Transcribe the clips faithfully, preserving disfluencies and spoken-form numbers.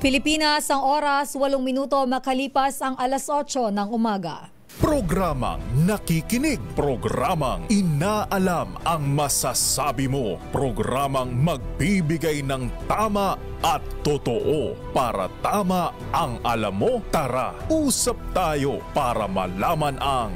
Pilipinas, ang oras, walong minuto makalipas ang alas otso ng umaga. Programang nakikinig, programang inaalam ang masasabi mo, programang magbibigay ng tama at totoo. Para tama ang alam mo, tara, usap tayo para malaman ang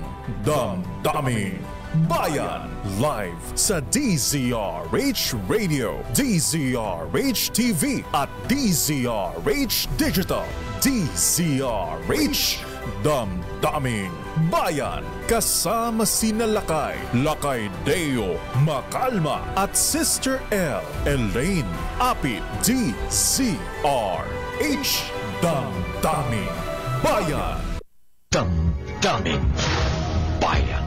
Damdamin Bayan. Live sa D Z R H Radio, D Z R H T V at D Z R H Digital. D Z R H Damdamin Bayan. Kasama sina Lakay, Lakay Deo, Makalma at Sister L, Elaine Apit. D Z R H Damdamin Bayan. Damdamin Bayan.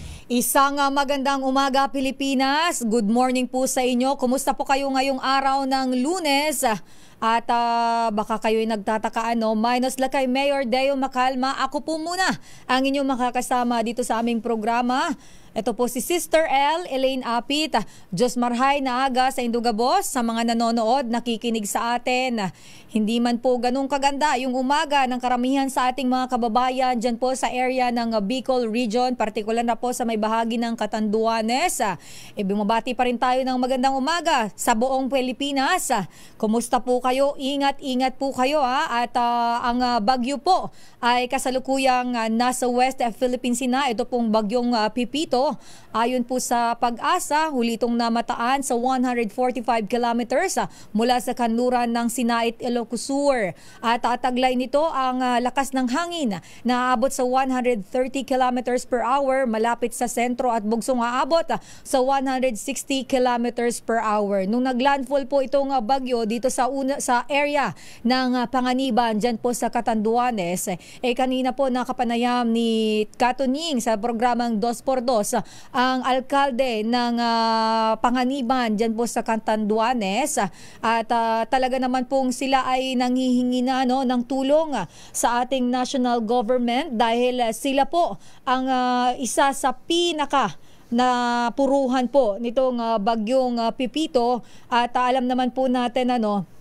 Isang uh, magandang umaga, Pilipinas. Good morning po sa inyo. Kumusta po kayo ngayong araw ng Lunes? At uh, baka kayo'y nagtataka, ano, minus Lakay Mayor Deo Makalma. Ako po muna ang inyong makakasama dito sa aming programa. Ito po si Sister L, Elaine Apit. Diyos marhay na aga sa Indugabos, sa mga nanonood, nakikinig sa atin. Hindi man po ganun kaganda yung umaga ng karamihan sa ating mga kababayan dyan po sa area ng Bicol Region, partikular na po sa may bahagi ng Catanduanes. E bumabati pa rin tayo ng magandang umaga sa buong Pilipinas. Kumusta po kayo? Ingat-ingat po kayo, ha? At uh, ang uh, bagyo po ay kasalukuyang uh, nasa West Philippine Sea na. Ito pong bagyong uh, Pipito. Ayon po sa Pag-asa, huli itong namataan sa one hundred forty-five kilometers mula sa kanluran ng Sinait, Ilocos Sur. At tataglay nito ang uh, lakas ng hangin na aabot sa one hundred thirty kilometers per hour malapit sa sentro at bugsong aabot uh, sa one hundred sixty kilometers per hour. Nung naglandfall po itong uh, bagyo dito sa una, sa area ng uh, Panganiban dyan po sa Catanduanes, eh kanina po nakapanayam ni Katunying sa programang Dos por Dos ang alkalde ng uh, Panganiban dyan po sa Catanduanes, at uh, talaga naman pong sila ay nanghihingi na, no, ng tulong uh, sa ating national government dahil uh, sila po ang uh, isa sa pinaka na puruhan po nitong uh, bagyong uh, Pipito, at uh, alam naman po natin, ano,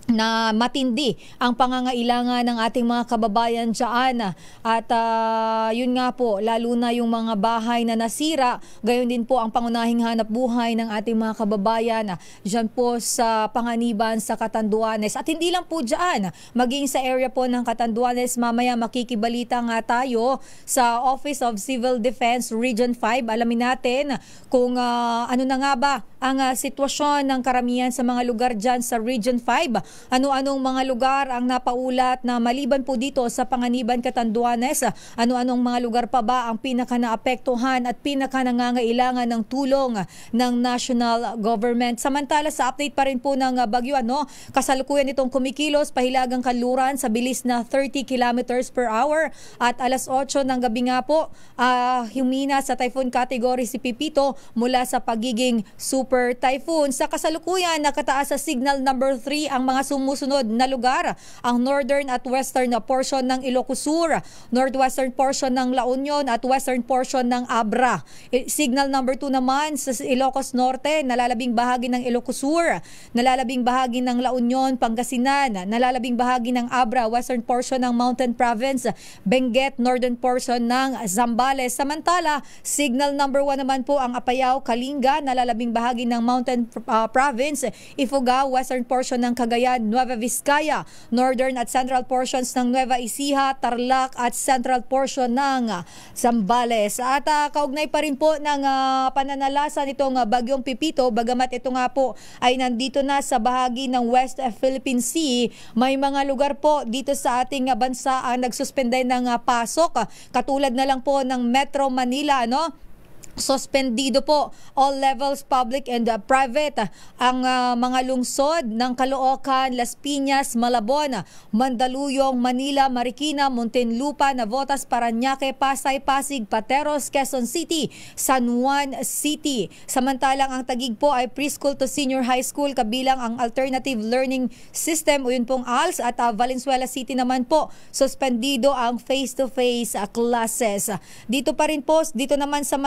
na matindi ang pangangailangan ng ating mga kababayan dyan. At uh, yun nga po, lalo na yung mga bahay na nasira, gayon din po ang pangunahing hanap buhay ng ating mga kababayan dyan po sa Panganiban, sa Catanduanes. At hindi lang po dyan, maging sa area po ng Catanduanes, mamaya makikibalita nga tayo sa Office of Civil Defense Region five. Alamin natin kung uh, ano na nga ba ang uh, sitwasyon ng karamihan sa mga lugar dyan sa Region five. Ano-anong mga lugar ang napaulat na maliban po dito sa Panganiban, Catanduanes? Ano-anong mga lugar pa ba ang pinaka-naapektuhan at pinaka-nangangailangan ng tulong ng national government? Samantala, sa update pa rin po ng bagyo, ano, kasalukuyan itong kumikilos pahilagang kanluran sa bilis na thirty kilometers per hour, at alas otso ng gabi nga po, uh, humina sa typhoon category si Pipito mula sa pagiging super typhoon. Sa kasalukuyan, nakataas sa signal number three ang mga sumusunod na lugar: ang northern at western portion ng Ilocos Sur, northwestern portion ng La Union at western portion ng Abra. Signal number two naman sa Ilocos Norte, nalalabing bahagi ng Ilocos Sur, nalalabing bahagi ng La Union, Pangasinan, nalalabing bahagi ng Abra, western portion ng Mountain Province, Benguet, northern portion ng Zambales. Samantala, signal number one naman po ang Apayao, Kalinga, nalalabing bahagi ng Mountain uh, Province, Ifugao, western portion ng Cagayan, Nueva Vizcaya, northern at central portions ng Nueva Ecija, Tarlac at central portion ng Zambales. At uh, kaugnay pa rin po ng uh, pananalasa nitong uh, bagyong Pipito, bagamat ito nga po ay nandito na sa bahagi ng West Philippine Sea, may mga lugar po dito sa ating uh, bansa ang nagsuspenday ng uh, pasok, uh, katulad na lang po ng Metro Manila, ano? Suspendido po all levels, public and uh, private, ang uh, mga lungsod ng Caloocan, Las Piñas, Malabon, Mandaluyong, Manila, Marikina, Muntinlupa, Navotas, Parañaque, Pasay, Pasig, Pateros, Quezon City, San Juan City. Samantalang ang Taguig po ay preschool to senior high school, kabilang ang alternative learning system o yun pong A L S, at uh, Valenzuela City naman po suspendido ang face-to-face uh, classes. Dito pa rin po, dito naman sa may uh,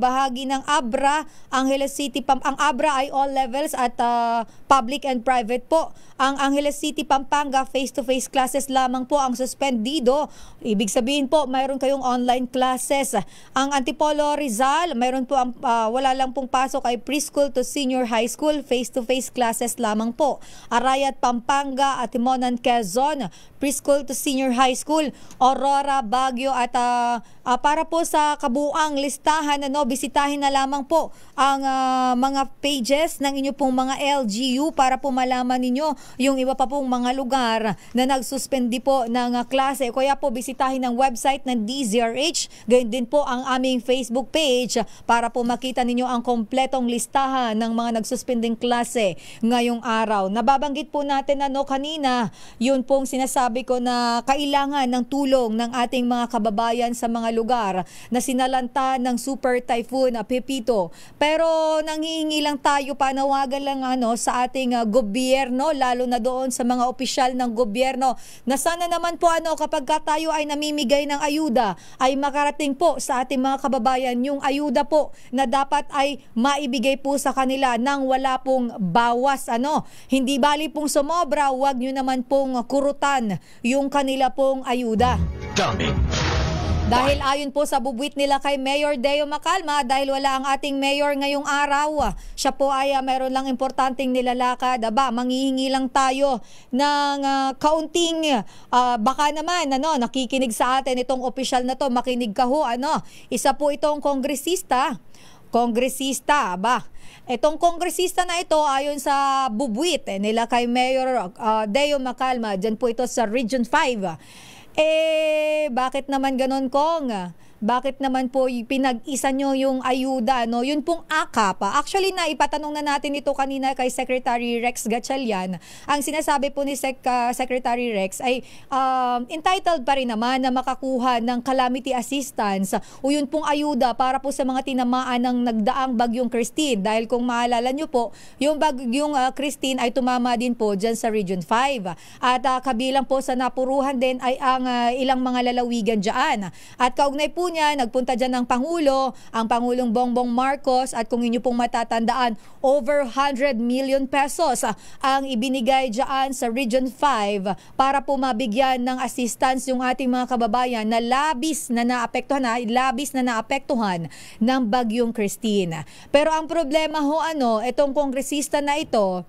bahagi ng Abra, Angeles City, Pam ang Abra ay all levels at uh, public and private po. Ang Angeles City, Pampanga, face-to-face classes lamang po ang suspendido. Ibig sabihin po, mayroon kayong online classes. Ang Antipolo, Rizal, mayroon po ang uh, wala lang pong pasok ay preschool to senior high school, face-to-face classes lamang po. Arayat, Pampanga at Timonan, Quezon, preschool to senior high school. Aurora, Baguio at uh, uh, para po sa kabuuang listahan, ano, bisitahin na lamang po ang uh, mga pages ng inyo pong mga L G U para po malaman ninyo yung iba pa pong mga lugar na nagsuspendi po ng uh, klase. Kaya po bisitahin ang website ng D Z R H, gayon din po ang aming Facebook page para po makita ninyo ang kompletong listahan ng mga nagsuspending klase ngayong araw. Nababanggit po natin ano kanina, yun pong sinasabi ko na kailangan ng tulong ng ating mga kababayan sa mga lugar na sinalanta ng Super Typhoon uh, Pepito. Pero nanghihingi lang tayo, panawagan lang ano sa ating uh, gobyerno, lalo na doon sa mga opisyal ng gobyerno, na sana naman po ano kapag tayo ay namimigay ng ayuda ay makarating po sa ating mga kababayan yung ayuda po na dapat ay maibigay po sa kanila nang wala pong bawas. Ano, hindi bali pong sumobra, huwag nyo naman pong kurutan yung kanila pong ayuda. Daming Dahil ayon po sa bubuit nila kay Mayor Deo Macalma, dahil wala ang ating mayor ngayong araw, siya po ay uh, mayroon lang importanteng nilalakad. Aba, manghihingi lang tayo ng uh, kaunting, uh, baka naman, ano, nakikinig sa atin itong opisyal na to, makinig ka ho, ano, isa po itong kongresista, kongresista, ba? Itong kongresista na ito, ayon sa bubuit eh, nila kay Mayor uh, Deo Macalma, dyan po ito sa Region five. Eh, bakit naman ganon, Kong? Bakit naman po pinag-isa nyo yung ayuda, no? Yun pong A K A P. Actually, na ipatanong na natin ito kanina kay Secretary Rex Gatchalian. Ang sinasabi po ni Sec, uh, Secretary Rex ay um, entitled pa rin naman na makakuha ng calamity assistance o yun pong ayuda para po sa mga tinamaan ng nagdaang bagyong Christine. Dahil kung maalala nyo po, yung bagyong uh, Christine ay tumama din po dyan sa Region five. At uh, kabilang po sa napuruhan din ay ang uh, ilang mga lalawigan dyan. At kaugnay po niya, nagpunta dyan ng Pangulo, ang Pangulong Bongbong Marcos, at kung inyo pong matatandaan, over one hundred million pesos ang ibinigay dyan sa Region five para po mabigyan ng assistance yung ating mga kababayan na labis na naapektuhan, na, labis na naapektuhan ng bagyong Christine. Pero ang problema ho, ano, itong kongresista na ito,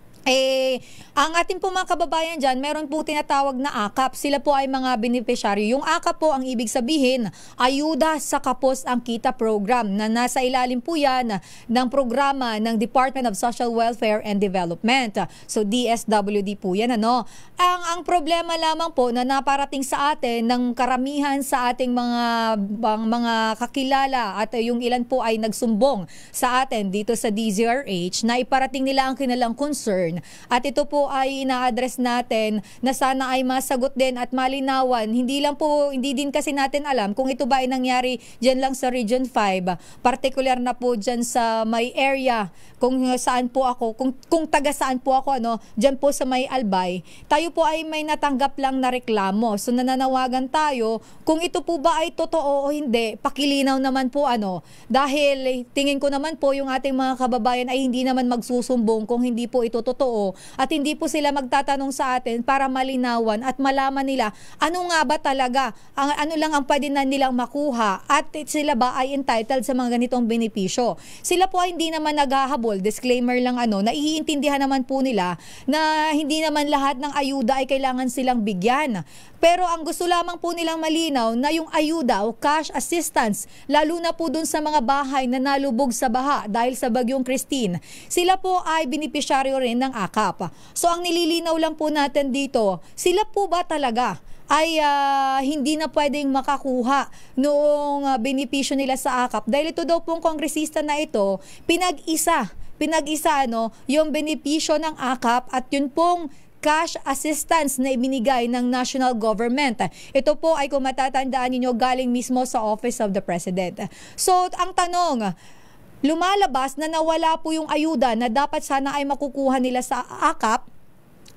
eh, ang ating po mga kababayan dyan, meron po tinatawag na A K A P. Sila po ay mga beneficiary. Yung A K A P po, ang ibig sabihin, ayuda sa kapos ang kita program, na nasa ilalim po yan ng programa ng Department of Social Welfare and Development. So D S W D po yan, ano. Ang, ang problema lamang po na naparating sa atin ng karamihan sa ating mga bang, mga kakilala at yung ilan po ay nagsumbong sa atin dito sa D Z R H na iparating nila ang kanilang concern. At ito po ay ina-address natin na sana ay masagot din at malinawan. Hindi lang po, hindi din kasi natin alam kung ito ba ay nangyari dyan lang sa Region five, particular na po dyan sa may area, kung saan po ako, kung, kung taga saan po ako, ano, dyan po sa may Albay. Tayo po ay may natanggap lang na reklamo. So nananawagan tayo, kung ito po ba ay totoo o hindi, pakilinaw naman po, ano, dahil tingin ko naman po yung ating mga kababayan ay hindi naman magsusumbong kung hindi po ito totoo. At hindi po sila magtatanong sa atin para malinawan at malaman nila ano nga ba talaga, ang, ano lang ang pwede na nilang makuha at sila ba ay entitled sa mga ganitong benepisyo. Sila po ay hindi naman naghahabol, disclaimer lang, ano, naiintindihan naman po nila na hindi naman lahat ng ayuda ay kailangan silang bigyan. Pero ang gusto lamang po nilang malinaw na yung ayuda o cash assistance, lalo na po dun sa mga bahay na nalubog sa baha dahil sa bagyong Christine, sila po ay beneficiaryo rin ng A K A P. So ang nililinaw lang po natin dito, sila po ba talaga ay uh, hindi na pwedeng makakuha noong uh, benepisyo nila sa A K A P? Dahil ito daw pong kongresista na ito, pinag-isa, pinag-isa ano, yung benepisyo ng A K A P at yun pong cash assistance na ibinigay ng national government. Ito po ay, kung matatandaan ninyo, galing mismo sa Office of the President. So ang tanong, lumalabas na nawala po yung ayuda na dapat sana ay makukuha nila sa A K A P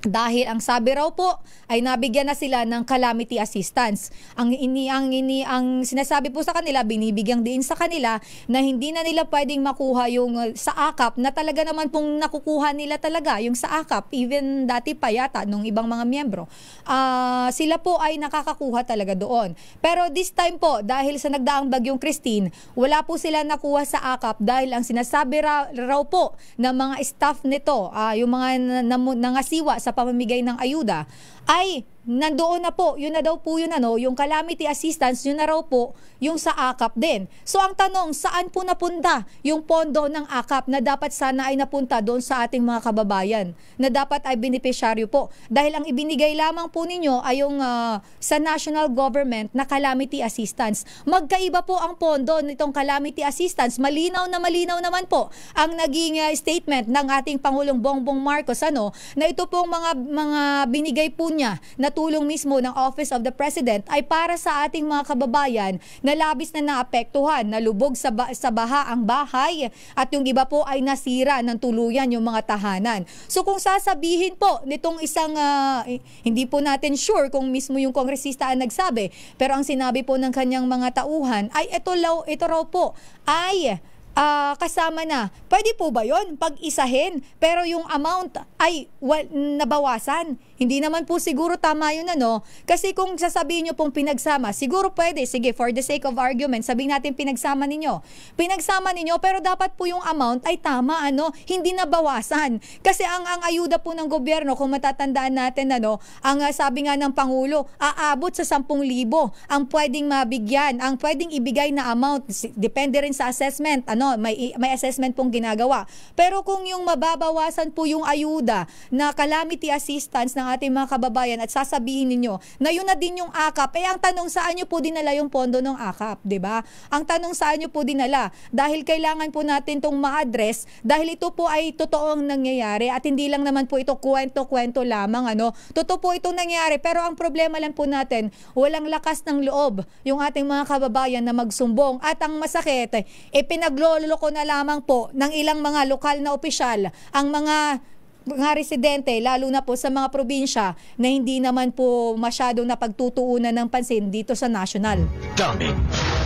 Dahil ang sabi raw po ay nabigyan na sila ng calamity assistance. Ang ini ang ini ang sinasabi po sa kanila, binibigyan din sa kanila na hindi na nila pwedeng makuha yung uh, sa akap na talaga naman pong nakukuha nila talaga yung sa akap, even dati pa yata nung ibang mga miyembro. Uh, sila po ay nakakakuha talaga doon. Pero this time po, dahil sa nagdaang bagyong Christine, wala po sila nakuha sa akap dahil ang sinasabi raw, raw po ng mga staff nito, uh, yung mga nangasiwa sa pamamigay ng ayuda, ay nandoon na po, yun na daw po yun ano, yung calamity assistance, yun na raw po yung sa akap din. So ang tanong, saan po napunta yung pondo ng akap na dapat sana ay napunta doon sa ating mga kababayan, na dapat ay beneficiaryo po? Dahil ang ibinigay lamang po ninyo ay yung uh, sa national government na calamity assistance. Magkaiba po ang pondo nitong calamity assistance. Malinaw na malinaw naman po ang naging uh, statement ng ating Pangulong Bongbong Marcos, ano, na ito pong mga, mga binigay po niya na tulong mismo ng Office of the President ay para sa ating mga kababayan na labis na naapektuhan, nalubog sa, ba- sa baha ang bahay at yung iba po ay nasira ng tuluyan yung mga tahanan. So kung sasabihin po nitong isang, uh, hindi po natin sure kung mismo yung kongresista ang nagsabi, pero ang sinabi po ng kanyang mga tauhan ay ito, law, ito raw po ay Uh, kasama na. Pwede po ba yun? Pag-isahin, pero yung amount ay well, nabawasan. Hindi naman po siguro tama yun, ano? Kasi kung sasabihin nyo pong pinagsama, siguro pwede. Sige, for the sake of argument, sabihin natin pinagsama ninyo. Pinagsama ninyo, pero dapat po yung amount ay tama, ano? Hindi nabawasan. Kasi ang, ang ayuda po ng gobyerno, kung matatandaan natin, ano, ang uh, sabi nga ng Pangulo, aabot sa sampung libo ang pwedeng mabigyan, ang pwedeng ibigay na amount. Depende rin sa assessment, ano? May, may assessment pong ginagawa. Pero kung yung mababawasan po yung ayuda na calamity assistance ng ating mga kababayan at sasabihin ninyo na yun na din yung akap, eh ang tanong saan nyo po dinala yung pondo ng akap, di ba? Ang tanong saan nyo po dinala? Dahil kailangan po natin itong ma-address dahil ito po ay totoong nangyayari at hindi lang naman po ito kwento-kwento lamang, ano? Totoo po itong nangyayari, pero ang problema lang po natin, walang lakas ng loob yung ating mga kababayan na magsumbong at ang masakit, eh pinaglo loko na lamang po ng ilang mga lokal na opisyal ang mga mga residente, lalo na po sa mga probinsya na hindi naman po masyado na pagtutuunan ng pansin dito sa national. Daming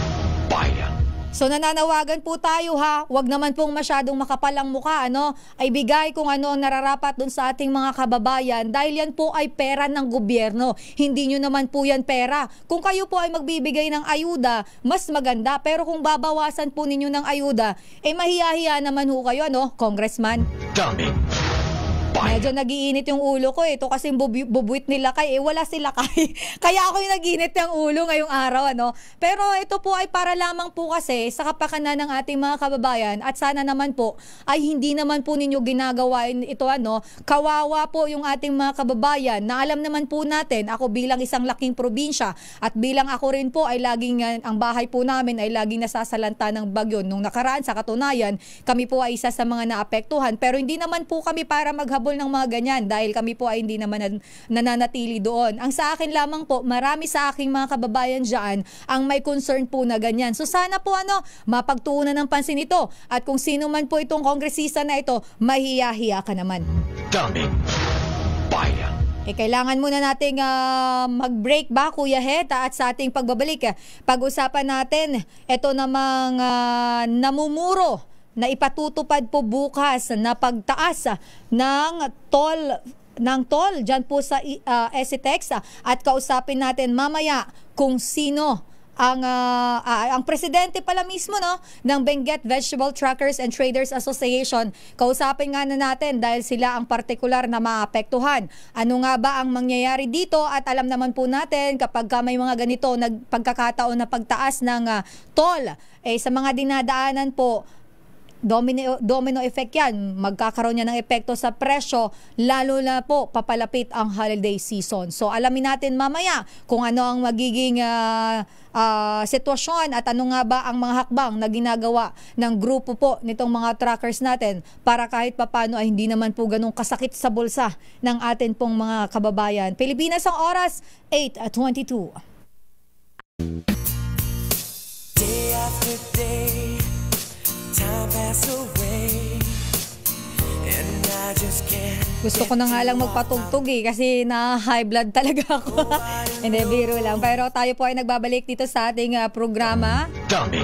bayan. So nananawagan po tayo, ha, wag naman pong masyadong makapalang mukha, ano, ay bigay kung ano ang nararapat dun sa ating mga kababayan dahil yan po ay pera ng gobyerno. Hindi nyo naman po yan pera. Kung kayo po ay magbibigay ng ayuda, mas maganda. Pero kung babawasan po ninyo ng ayuda, eh mahiyahiya naman ho kayo, ano, Congressman? Daming Medyo nagiinit yung ulo ko, eh. Ito kasi bubu- bubuit nila kay, eh wala sila kay. Kaya ako yung nagiinit yung ulo ngayong araw, ano. Pero ito po ay para lamang po kasi sa kapakanan ng ating mga kababayan at sana naman po ay hindi naman po ninyo ginagawa ito, ano. Kawawa po yung ating mga kababayan na alam naman po natin, ako bilang isang laking probinsya at bilang ako rin po ay laging, uh, ang bahay po namin ay laging nasasalanta ng bagyo. Nung nakaraan, sa katunayan, kami po ay isa sa mga naapektuhan. Pero hindi naman po kami para maghabol ng mga ganyan dahil kami po ay hindi naman nan- nananatili doon. Ang sa akin lamang po, marami sa aking mga kababayan dyan ang may concern po na ganyan. So sana po, ano, mapagtuunan ng pansin ito at kung sino man po itong kongresista na ito, mahiya-hiya ka naman. Daming bayan. Eh, kailangan muna nating uh, mag-break ba, Kuya Heta, at sa ating pagbabalik, pag-usapan natin ito namang uh, namumuro na ipatutupad po bukas na pagtaas ng toll ng toll dyan po sa uh, S C T E X at kausapin natin mamaya kung sino ang uh, uh, ang presidente pala mismo, no, ng Benguet Vegetable Truckers and Traders Association. Kausapin nga na natin dahil sila ang partikular na maapektuhan. Ano nga ba ang mangyayari dito? At alam naman po natin kapag may mga ganito nagpagkakataon na pagtaas ng uh, toll, eh sa mga dinadaanan po, Domino, domino effect yan. Magkakaroon niya ng epekto sa presyo, lalo na po papalapit ang holiday season. So alamin natin mamaya kung ano ang magiging uh, uh, sitwasyon at ano nga ba ang mga hakbang na ginagawa ng grupo po nitong mga truckers natin para kahit papano ay hindi naman po ganun kasakit sa bulsa ng atin pong mga kababayan. Pilipinas ang oras, eight twenty-two. Day after day, time pass away, Gusto ko na nga lang magpatugtog eh kasi na high blood talaga ako. Hindi, biro lang. Pero tayo po ay nagbabalik dito sa ating uh, programa. Daming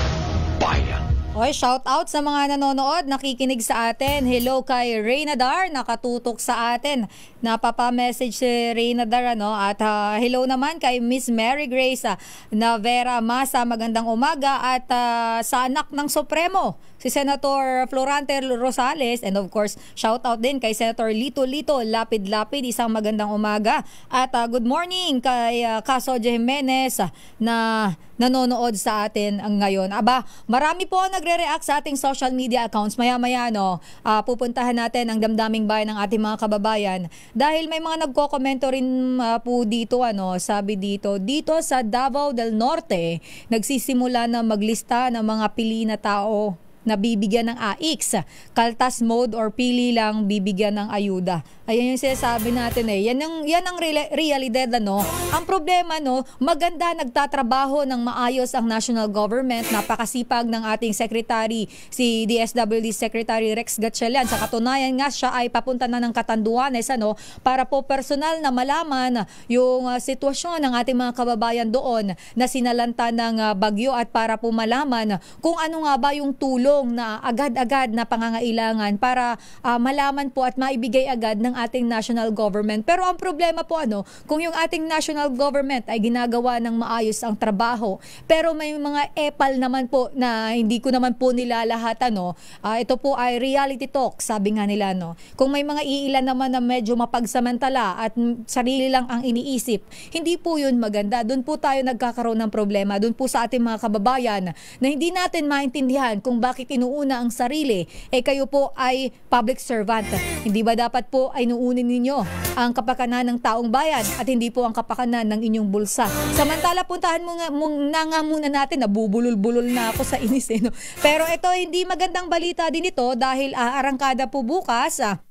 Bayan. Oy, shout out sa mga nanonood, nakikinig sa atin. Hello kay Reynadar, nakatutok sa atin. Napapa-message si Reynadar, ano? At uh, hello naman kay Miss Mary Grace uh, Navera Masa, magandang umaga. At uh, sa anak ng Supremo, si Senator Florante Rosales. And of course, shout out din kay Senator Lito Lito Lapid-Lapid, isang magandang umaga. At uh, good morning kay uh, Caso Jimenez uh, na nanonood sa atin ang ngayon. Aba, marami po nagre-react sa ating social media accounts. Maya-maya, no, uh, pupuntahan natin ang damdaming bayan ng ating mga kababayan. Dahil may mga nagko-komento rin uh, po dito, ano, sabi dito, dito sa Davao del Norte, nagsisimula na maglista ng mga pili na tao na bibigyan ng A X, kaltas mode or pili lang bibigyan ng ayuda. Ayan yung sinasabi natin eh. Yan ang, yan ang realidad, ano. Ang problema, no, maganda nagtatrabaho ng maayos ang national government. Napakasipag ng ating secretary, si D S W D Secretary Rex Gatchalian. Sa katunayan nga, siya ay papunta na ng Catanduanes, ano, para po personal na malaman yung uh, sitwasyon ng ating mga kababayan doon na sinalanta ng uh, bagyo at para po malaman kung ano nga ba yung tulong na agad-agad na pangangailangan para uh, malaman po at maibigay agad ng ating national government. Pero ang problema po, ano, kung yung ating national government ay ginagawa ng maayos ang trabaho, pero may mga epal naman po na hindi ko naman po nilalahat, ano, uh, ito po ay reality talk, sabi nga nila, no. Kung may mga iilan naman na medyo mapagsamantala at sarili lang ang iniisip, hindi po yun maganda. Doon po tayo nagkakaroon ng problema. Doon po sa ating mga kababayan na hindi natin maintindihan kung bakit inuuna ang sarili, eh kayo po ay public servant. Hindi ba dapat po ay nuunin ninyo ang kapakanan ng taong bayan at hindi po ang kapakanan ng inyong bulsa? Samantala, puntahan mo nga, muna nga muna natin, nabubulol-bulol na ako sa inis eh, no? Pero ito, hindi magandang balita din ito dahil uh, arangkada po bukas, ah,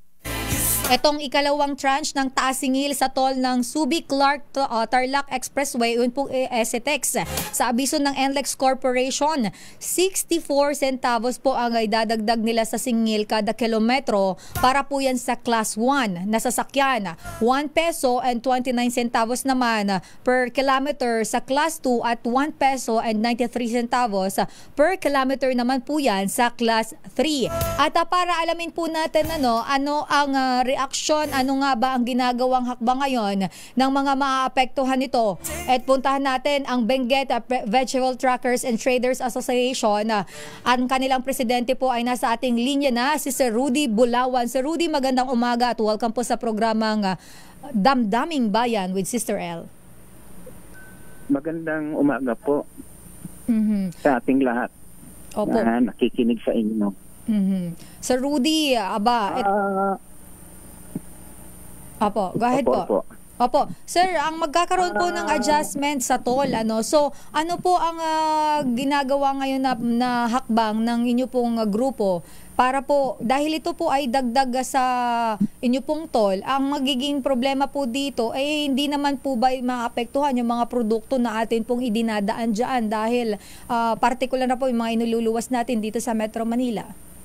itong ikalawang tranche ng taas-singil sa toll ng Subic-Clark-Tarlac uh, Expressway, yun po eh, S E T E X. Sa abiso ng N L E X Corporation, sixty-four centavos po ang idadagdag nila sa singil kada kilometro para po yan sa Class one na sasakyan. one peso and twenty-nine centavos naman per kilometer sa Class two at one peso and ninety-three centavos per kilometer naman po yan sa Class three. At uh, para alamin po natin ano, ano ang uh, aksyon, ano nga ba ang ginagawang hakbang ngayon ng mga maaapektuhan nito. At puntahan natin ang Benguet Vegetable Truckers and Traders Association. Ang kanilang presidente po ay nasa ating linya na, si Sir Rudy Bulawan. Sir Rudy, magandang umaga at welcome po sa programang Damdaming Bayan with Sister L. Magandang umaga po mm-hmm. sa ating lahat. Opo. Na nakikinig sa inyo. Mm-hmm. Sir Rudy, aba, et- uh, Opo, go ahead opo, po. Opo. Opo. Sir, ang magkakaroon po ng adjustment sa toll, ano? So, ano po ang uh, ginagawa ngayon na, na hakbang ng inyo pong uh, grupo para po, dahil ito po ay dagdag sa inyo pong toll, ang magiging problema po dito ay eh, hindi naman po ba maapektuhan yung mga produkto na atin pong idinadaan dyan dahil uh, particular na po yung mga inululuwas natin dito sa Metro Manila?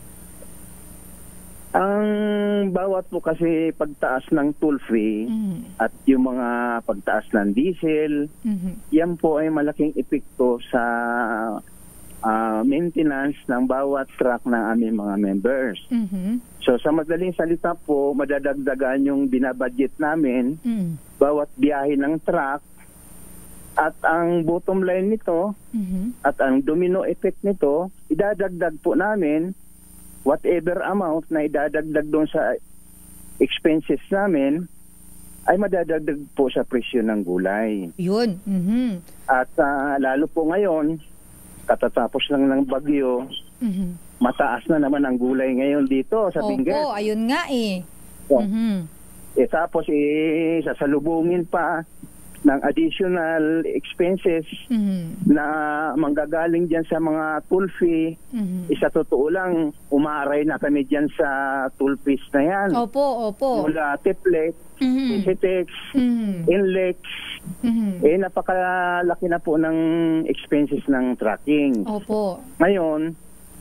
Ang bawat po kasi pagtaas ng toll fee mm-hmm. at yung mga pagtaas ng diesel, mm-hmm. yan po ay malaking epekto sa uh, maintenance ng bawat truck ng aming mga members. Mm-hmm. So sa madaling salita po, madadagdagan yung binabudget namin, mm-hmm. bawat biyahe ng truck, at ang bottom line nito, mm-hmm. at ang domino effect nito, idadagdag po namin whatever amount na idadagdag doon sa expenses namin ay madadagdag po sa presyo ng gulay. Yun. Mm-hmm. At uh, lalo po ngayon, katatapos lang ng bagyo, mm-hmm. mataas na naman ang gulay ngayon dito sa Benguet. Opo, ayun nga eh. So, mm-hmm. eh tapos eh, sasalubungin pa ng additional expenses mm-hmm. na manggagaling dyan sa mga toll fee. Mm-hmm. Isa totoo lang, umaaray na kami dyan sa toll fees na yan. Opo, opo. Mula Tiplex, mm-hmm. S E T E X, mm-hmm. N L E X, mm-hmm. eh napakalaki na po ng expenses ng trucking. Opo. Ngayon,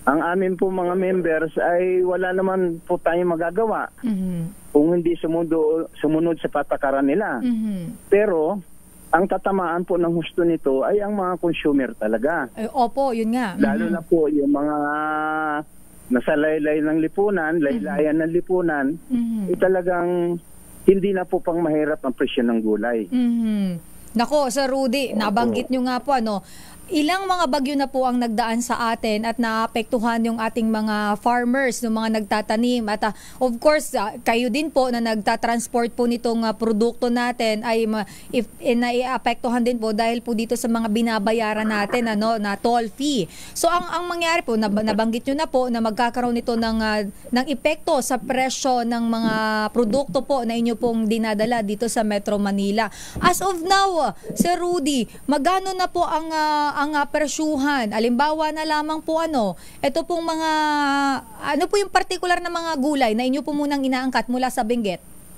ang amin po mga members ay wala naman po tayong magagawa Mhm. kung hindi sumundo, sumunod sa patakaran nila. Mhm. Pero ang tatamaan po ng husto nito ay ang mga consumer talaga. Eh, opo, yun nga. Lalo Mhm. na po yung mga nasa laylay ng lipunan, laylayan ng lipunan, Mhm. eh, talagang hindi na po pang mahirap ang presyo ng gulay. Mhm. Nako, Sir Rudy, nabanggit nyo nga po ano, ilang mga bagyo na po ang nagdaan sa atin at naapektuhan yung ating mga farmers, yung mga nagtatanim. At uh, of course, uh, kayo din po na nagtatransport po nitong uh, produkto natin ay ma- if, eh, naiapektuhan din po dahil po dito sa mga binabayaran natin ano, na toll fee. So ang ang mangyari po, nab- nabanggit nyo na po na magkakaroon ito ng, uh, ng epekto sa presyo ng mga produkto po na inyo pong dinadala dito sa Metro Manila. As of now, uh, Sir Rudy, magano na po ang uh, ang uh, presyuhan? Alimbawa na lamang po ano, ito pong mga, ano po yung particular na mga gulay na inyo po munang inaangkat mula sa Benguet?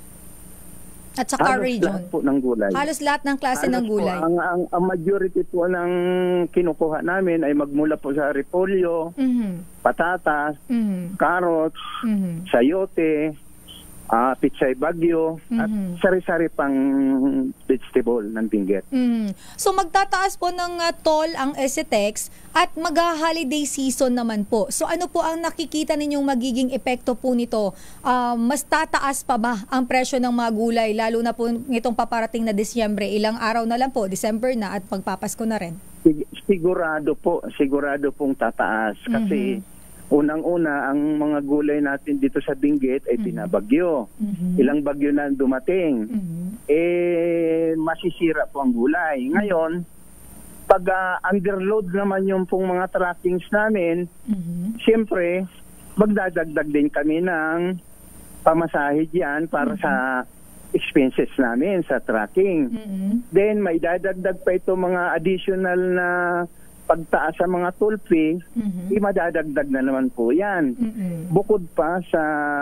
At saka Halos region? lahat po ng gulay. Halos lahat ng klase Halos ng po, gulay? ang, ang, ang majority po ng kinukuha namin ay magmula po sa repolyo, Mhm. patatas, Mhm. carrots, Mhm. sayote, ah pitsay bagyo, at Mhm. sari-sari pang vegetable ng Benguet. Mm. So magtataas po ng uh, toll ang S E T E X at mag-holiday season naman po. So ano po ang nakikita ninyong magiging epekto po nito? Uh, mas tataas pa ba ang presyo ng mga gulay lalo na po nitong paparating na Disyembre? Ilang araw na lang po, December na at pagpapasko na rin. Sig- Sigurado po, sigurado pong tataas kasi unang-una ang mga gulay natin dito sa Benguet ay pinabagyo. Mhm. Ilang bagyo na dumating. Mhm. Eh masisira po ang gulay. Ngayon, pag ah, underload naman yung pong mga trackings namin, Mhm. siyempre magdadagdag din kami ng pamasahe diyan para sa expenses namin sa tracking. Mhm. Then may dadagdag pa ito mga additional na pagtaas sa mga toll fee, Mhm. imadadagdag na naman po yan. Mhm. Bukod pa sa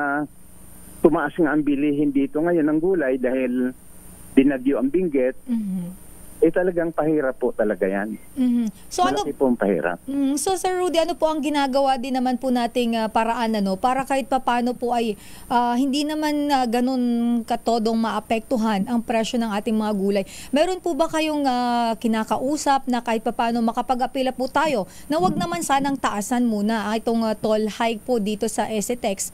tumaas nga ang bilihin dito ngayon ng gulay dahil dinagyo ang Benguet, Mhm. eh talagang pahirap po talaga yan. Mhm. So ano Malaki pong pahirap. Mm, so Sir Rudy, ano po ang ginagawa din naman po nating ah, paraan ano para kahit papaano po ay ah, hindi naman uh, ganun katodong maapektuhan ang presyo ng ating mga gulay. Meron po ba kayong ah, kinakausap na kahit papaano makapag-apela po tayo na wag naman sanang taasan muna ah, itong ah, toll hike po dito sa S E T E X?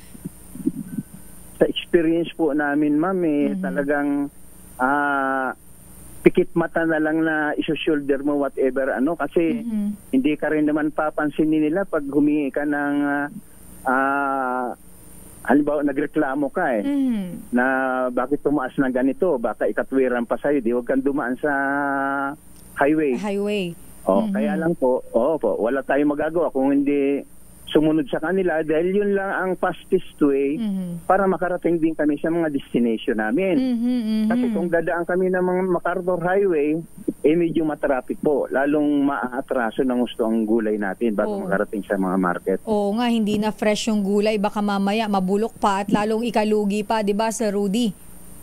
Sa experience po namin, ma'am, eh, talagang ah pikit mata na lang na iso-shoulder mo whatever ano kasi Mhm. hindi ka rin naman papansinin nila pag humingi ka ng ah ah, halimbawa nagreklamo ka eh Mhm. na bakit tumaas na ganito, baka ikatwiran pa sa'yo, di huwag kang dumaan sa highway. Highway. Oh, Mhm. kaya lang po, oo po, wala tayong magagawa kung hindi sumunod sa kanila dahil yun lang ang fastest way Mhm. para makarating din kami sa mga destination namin. Mhm. Mhm. Kasi kung dadaan kami ng mga MacArthur Highway, eh medyo matraffic po, lalong maaatraso ng gusto ang gulay natin bago Oo. makarating sa mga market. Oo nga, hindi na fresh yung gulay, baka mamaya mabulok pa at lalong ikalugi pa, 'di ba, Sir Rudy?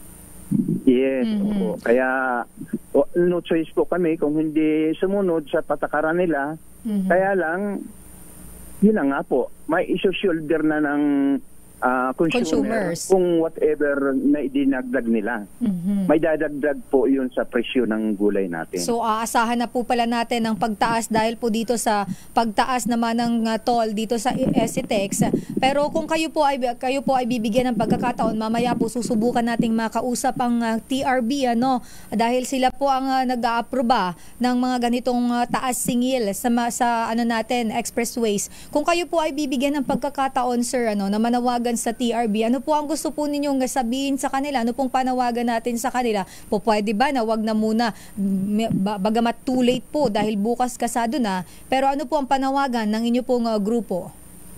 Yes, Mhm. oo. Kaya o- no choice po kami kung hindi sumunod sa patakaran nila. Mhm. Kaya lang, yun na nga po, may iso-shoulder na ng ah, consumer Consumers. kung whatever na idinagdag nila. Mhm. May dadagdag po yun sa presyo ng gulay natin. So aasahan na po pala natin ang pagtaas dahil po dito sa pagtaas naman ng uh, toll dito sa S E T E X. Pero kung kayo po ay kayo po ay bibigyan ng pagkakataon, mamaya po susubukan nating makausap ang uh, T R B ano dahil sila po ang uh, nag-aaproba ng mga ganitong uh, taas singil sa ma- sa ano natin expressways. Kung kayo po ay bibigyan ng pagkakataon, sir, ano na manawagan sa T R B, ano po ang gusto po ninyong sabihin sa kanila? Ano pong panawagan natin sa kanila? Po pwede ba na wag na muna m- ba- bagamat too late po dahil bukas kasado na, pero ano po ang panawagan ng inyo pong uh, grupo?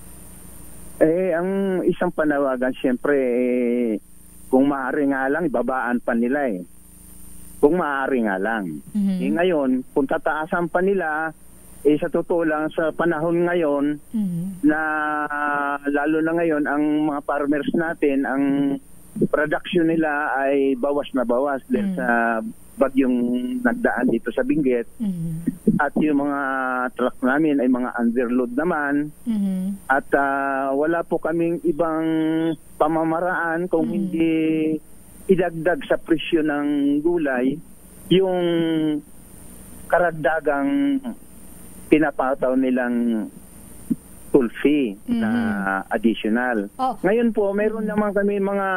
Eh, ang isang panawagan, siyempre, eh, kung maaari nga lang, ibabaan pa nila eh. Kung maaari nga lang. Mhm. Eh, ngayon, kung tataasan pa nila, eh, sa totoo lang, sa panahon ngayon, Mhm. na lalo na ngayon, ang mga farmers natin, ang production nila ay bawas na bawas dahil Mm. sa bagyong nagdaan dito sa Benguet. Mhm. At yung mga truck namin ay mga underload naman. Mhm. At ah, wala po kaming ibang pamamaraan kung Mm. hindi idagdag sa presyo ng gulay yung karagdagang pinapataw nilang toll fee na additional. Oh. Ngayon po, mayroon naman kami mga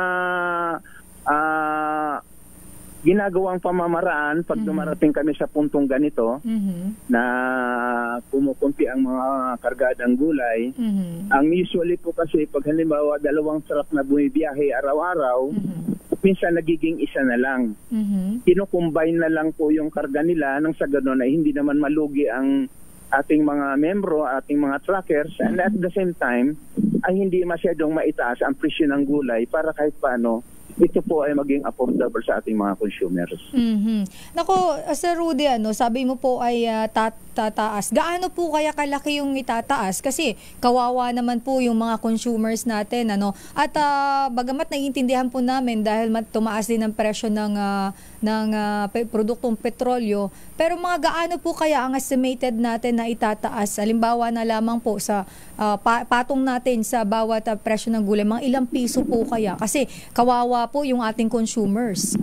ah, ginagawang pamamaraan pag dumarating kami sa puntong ganito Mhm. na kumukunti ang mga kargadang gulay. Mhm. Ang usually po kasi pag halimbawa dalawang truck na bumibiyahe araw-araw, Mhm. minsan nagiging isa na lang. Mhm. Kino-combine na lang po yung karga nila nang sa gano'n ay hindi naman malugi ang ating mga membro, ating mga truckers, and at the same time ay hindi masyadong maitaas ang presyo ng gulay para kahit paano ito po ay maging affordable sa ating mga consumers. Mhm. Nako, Sir Rudy, ano, sabi mo po ay ah, tat- tataas. Gaano po kaya kalaki yung itataas? Kasi kawawa naman po yung mga consumers natin, ano. At ah, bagamat naiintindihan po namin dahil mat- tumaas din ang presyo ng ah, ng ah, pe- produktong petrolyo, pero mga gaano po kaya ang estimated natin na itataas? Halimbawa na lamang po sa ah, pa- patong natin sa bawat ah, presyo ng gulay, mga ilang piso po kaya? Kasi kawawa po yung ating consumers.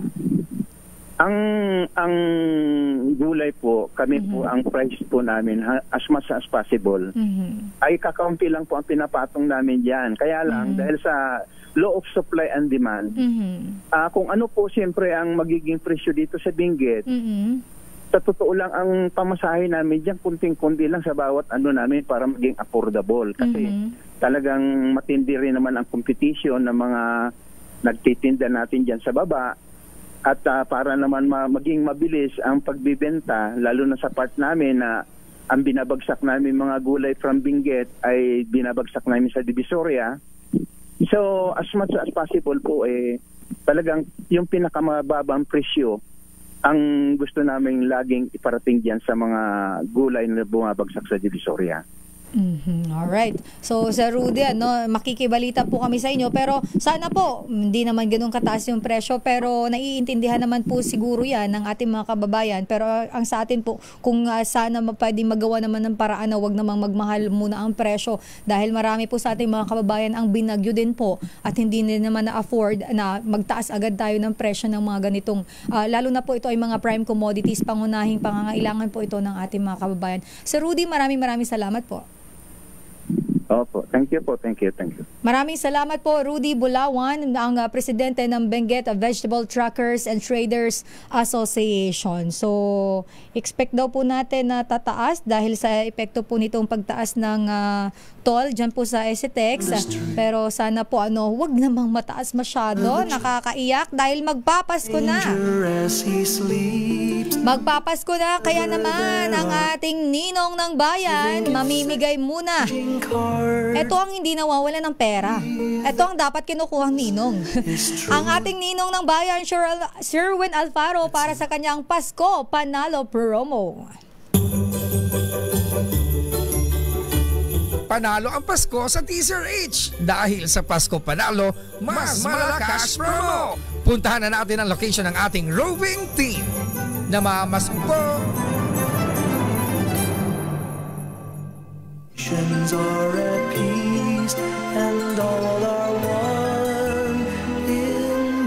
Ang ang gulay po, kami po ang price po namin ha, as much as possible Mhm. ay kakaunti lang po ang pinapatong namin diyan. Kaya lang dahil sa law of supply and demand, Mhm. ah, kung ano po siyempre ang magiging presyo dito sa Benguet, Mhm. sa totoo lang ang pamasahe namin diyan kunting-kunti lang sa bawat ano namin para maging affordable kasi Mhm. talagang matindi rin naman ang competition ng mga nagtitinda natin diyan sa baba. At ah, para naman ma- maging mabilis ang pagbibenta, lalo na sa part namin na ang binabagsak namin mga gulay from Benguet ay binabagsak namin sa Divisoria. So as much as possible po eh talagang yung pinakamababang presyo ang gusto naming laging iparating diyan sa mga gulay na bumabagsak sa Divisoria. Mhm. Alright. So, Sir Rudy, ano, makikibalita po kami sa inyo. Pero sana po, hindi naman ganun kataas yung presyo. Pero naiintindihan naman po siguro yan ng ating mga kababayan. Pero uh, ang sa atin po, kung uh, sana pwede magawa naman ng paraan na wag namang magmahal muna ang presyo. Dahil marami po sa ating mga kababayan ang binagyo din po. At hindi din naman na-afford na magtaas agad tayo ng presyo ng mga ganitong. Uh, lalo na po ito ay mga prime commodities. Pangunahing pangangailangan po ito ng ating mga kababayan. Sir Rudy, maraming maraming salamat po. Opo, thank you po, thank you, thank you. Maraming salamat po, Rudy Bulawan, ang uh, presidente ng Benguet Vegetable Truckers and Traders Association. So, expect daw po natin na tataas dahil sa epekto po nitong pagtaas ng uh, toll dyan po sa S T X. Pero sana po, ano, wag namang mataas masyado, nakakaiyak dahil magpapasko na. Magpapasko na, kaya naman ang ating ninong ng bayan, mamimigay muna. Ito ang hindi nawawala ng pera. Ito ang dapat kinukuhang ninong. Ang ating ninong ng bayan, Sherwin Alfaro, para sa kanyang Pasko Panalo promo. Panalo ang Pasko sa T C R H. Dahil sa Pasko Panalo, mas malakas promo. Puntahan na natin ang location ng ating roving team. Namamasko po! Are at peace and all are one in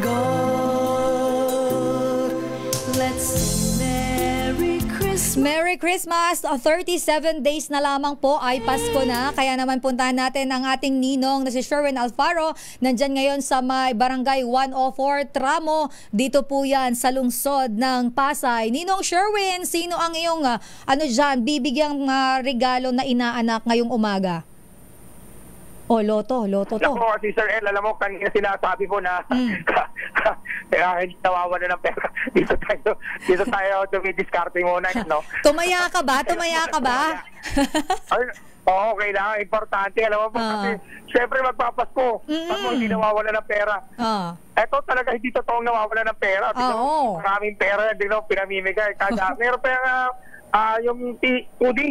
God. Let's sing Merry Christmas. Merry Christmas! O, thirty-seven days na lamang po ay Pasko na. Kaya naman puntahan natin ang ating ninong na si Sherwin Alfaro. Nandyan ngayon sa may Barangay one oh four Tramo. Dito po yan sa lungsod ng Pasay. Ninong Sherwin, sino ang iyong uh, ano dyan, bibigyang uh, regalo na inaanak ngayong umaga? O, loto, loto to. Ako, si Sir El, alam mo, kanina sinasabi ko na Mm. kaya hindi nawawala ng pera. Dito tayo, dito tayo dumidiskarte muna, no? Tumaya ka ba? Tumaya ka ba? Ay, oo, kailangan, importante. Alam mo po, Ah. kasi syempre magpapasko. Mm-mm. Pag mo hindi nawawala ng pera. Ah. Eto talaga hindi totoong nawawala ng pera. Tingnan mo, Oo. maraming pera, hindi na pinamimigay. Kada, meron pa yung, ah, ah, yung T- two D.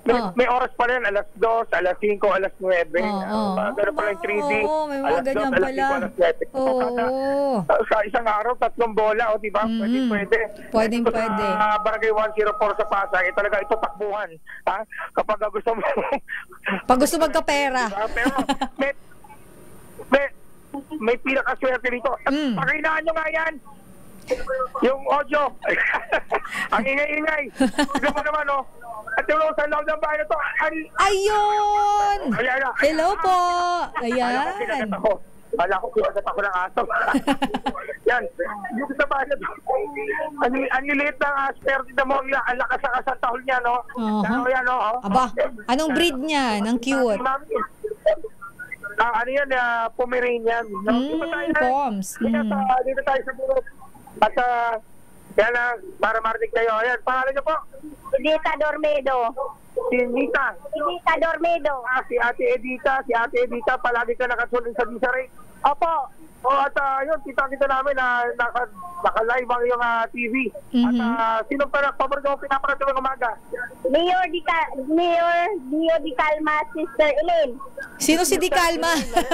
may, Oh. may oras pa rin, alas dos, alas singko, alas nuwebe. Oo, oo. Uh, Gano'n pala yung three D. Oo, may mga alas ganyan dos, alas pala. singko, alas nuwebe. Oo. Kada- Sa isang araw, tatlong bola, o diba? Pwede, Mm-mm. pwede. Pwedeng Dito pwede. Sa Barangay one oh four sa Pasay, eh, talaga ito takbuhan. Ha? Kapag gusto mo. Pag gusto magkapera. Diba? Pero may, may, may pinakaswerte dito. At Mm. pakinaan nyo nga yan. Yung audio. Ang ingay-ingay. Tignan mo naman, oh. At yung sa loob ng bahay na to. Ang, Ayun! ayan na. Hello po! Kala ko Ayan. kinagat ako. Kala ko kinagat ako ng aso. Yan. Yung sa bahay na to. Ang, ang liliit ng asper. Tignan mo, ang lakas-lakas ang tahol niya, no? Uh-huh. Ano yan, no? Oh. Aba, anong breed niyan? Ang cute. Ah, ano yan, uh, Pomeranian. No? Dito tayo Mm, na- Poms. Dito, Mm. sa, dito tayo sa burot. At uh, yan na, para marinig kayo. Ayan, pangalan niyo po? Edita Dormedo. Si Nita. Edita Dormedo. Ah, si Ate Edita. Si Ate Edita, palagi ka nakasunod sa Disarray. Opo. O at uh, yun, kita-kita namin na naka, naka-live ang iyong uh, T V. At Mhm. uh, sino pa paborito mo pinapanood tuwing umaga? Mayor Di Cal- Mayor Dio Di Calma, Sister Elaine. Sino si Di Calma?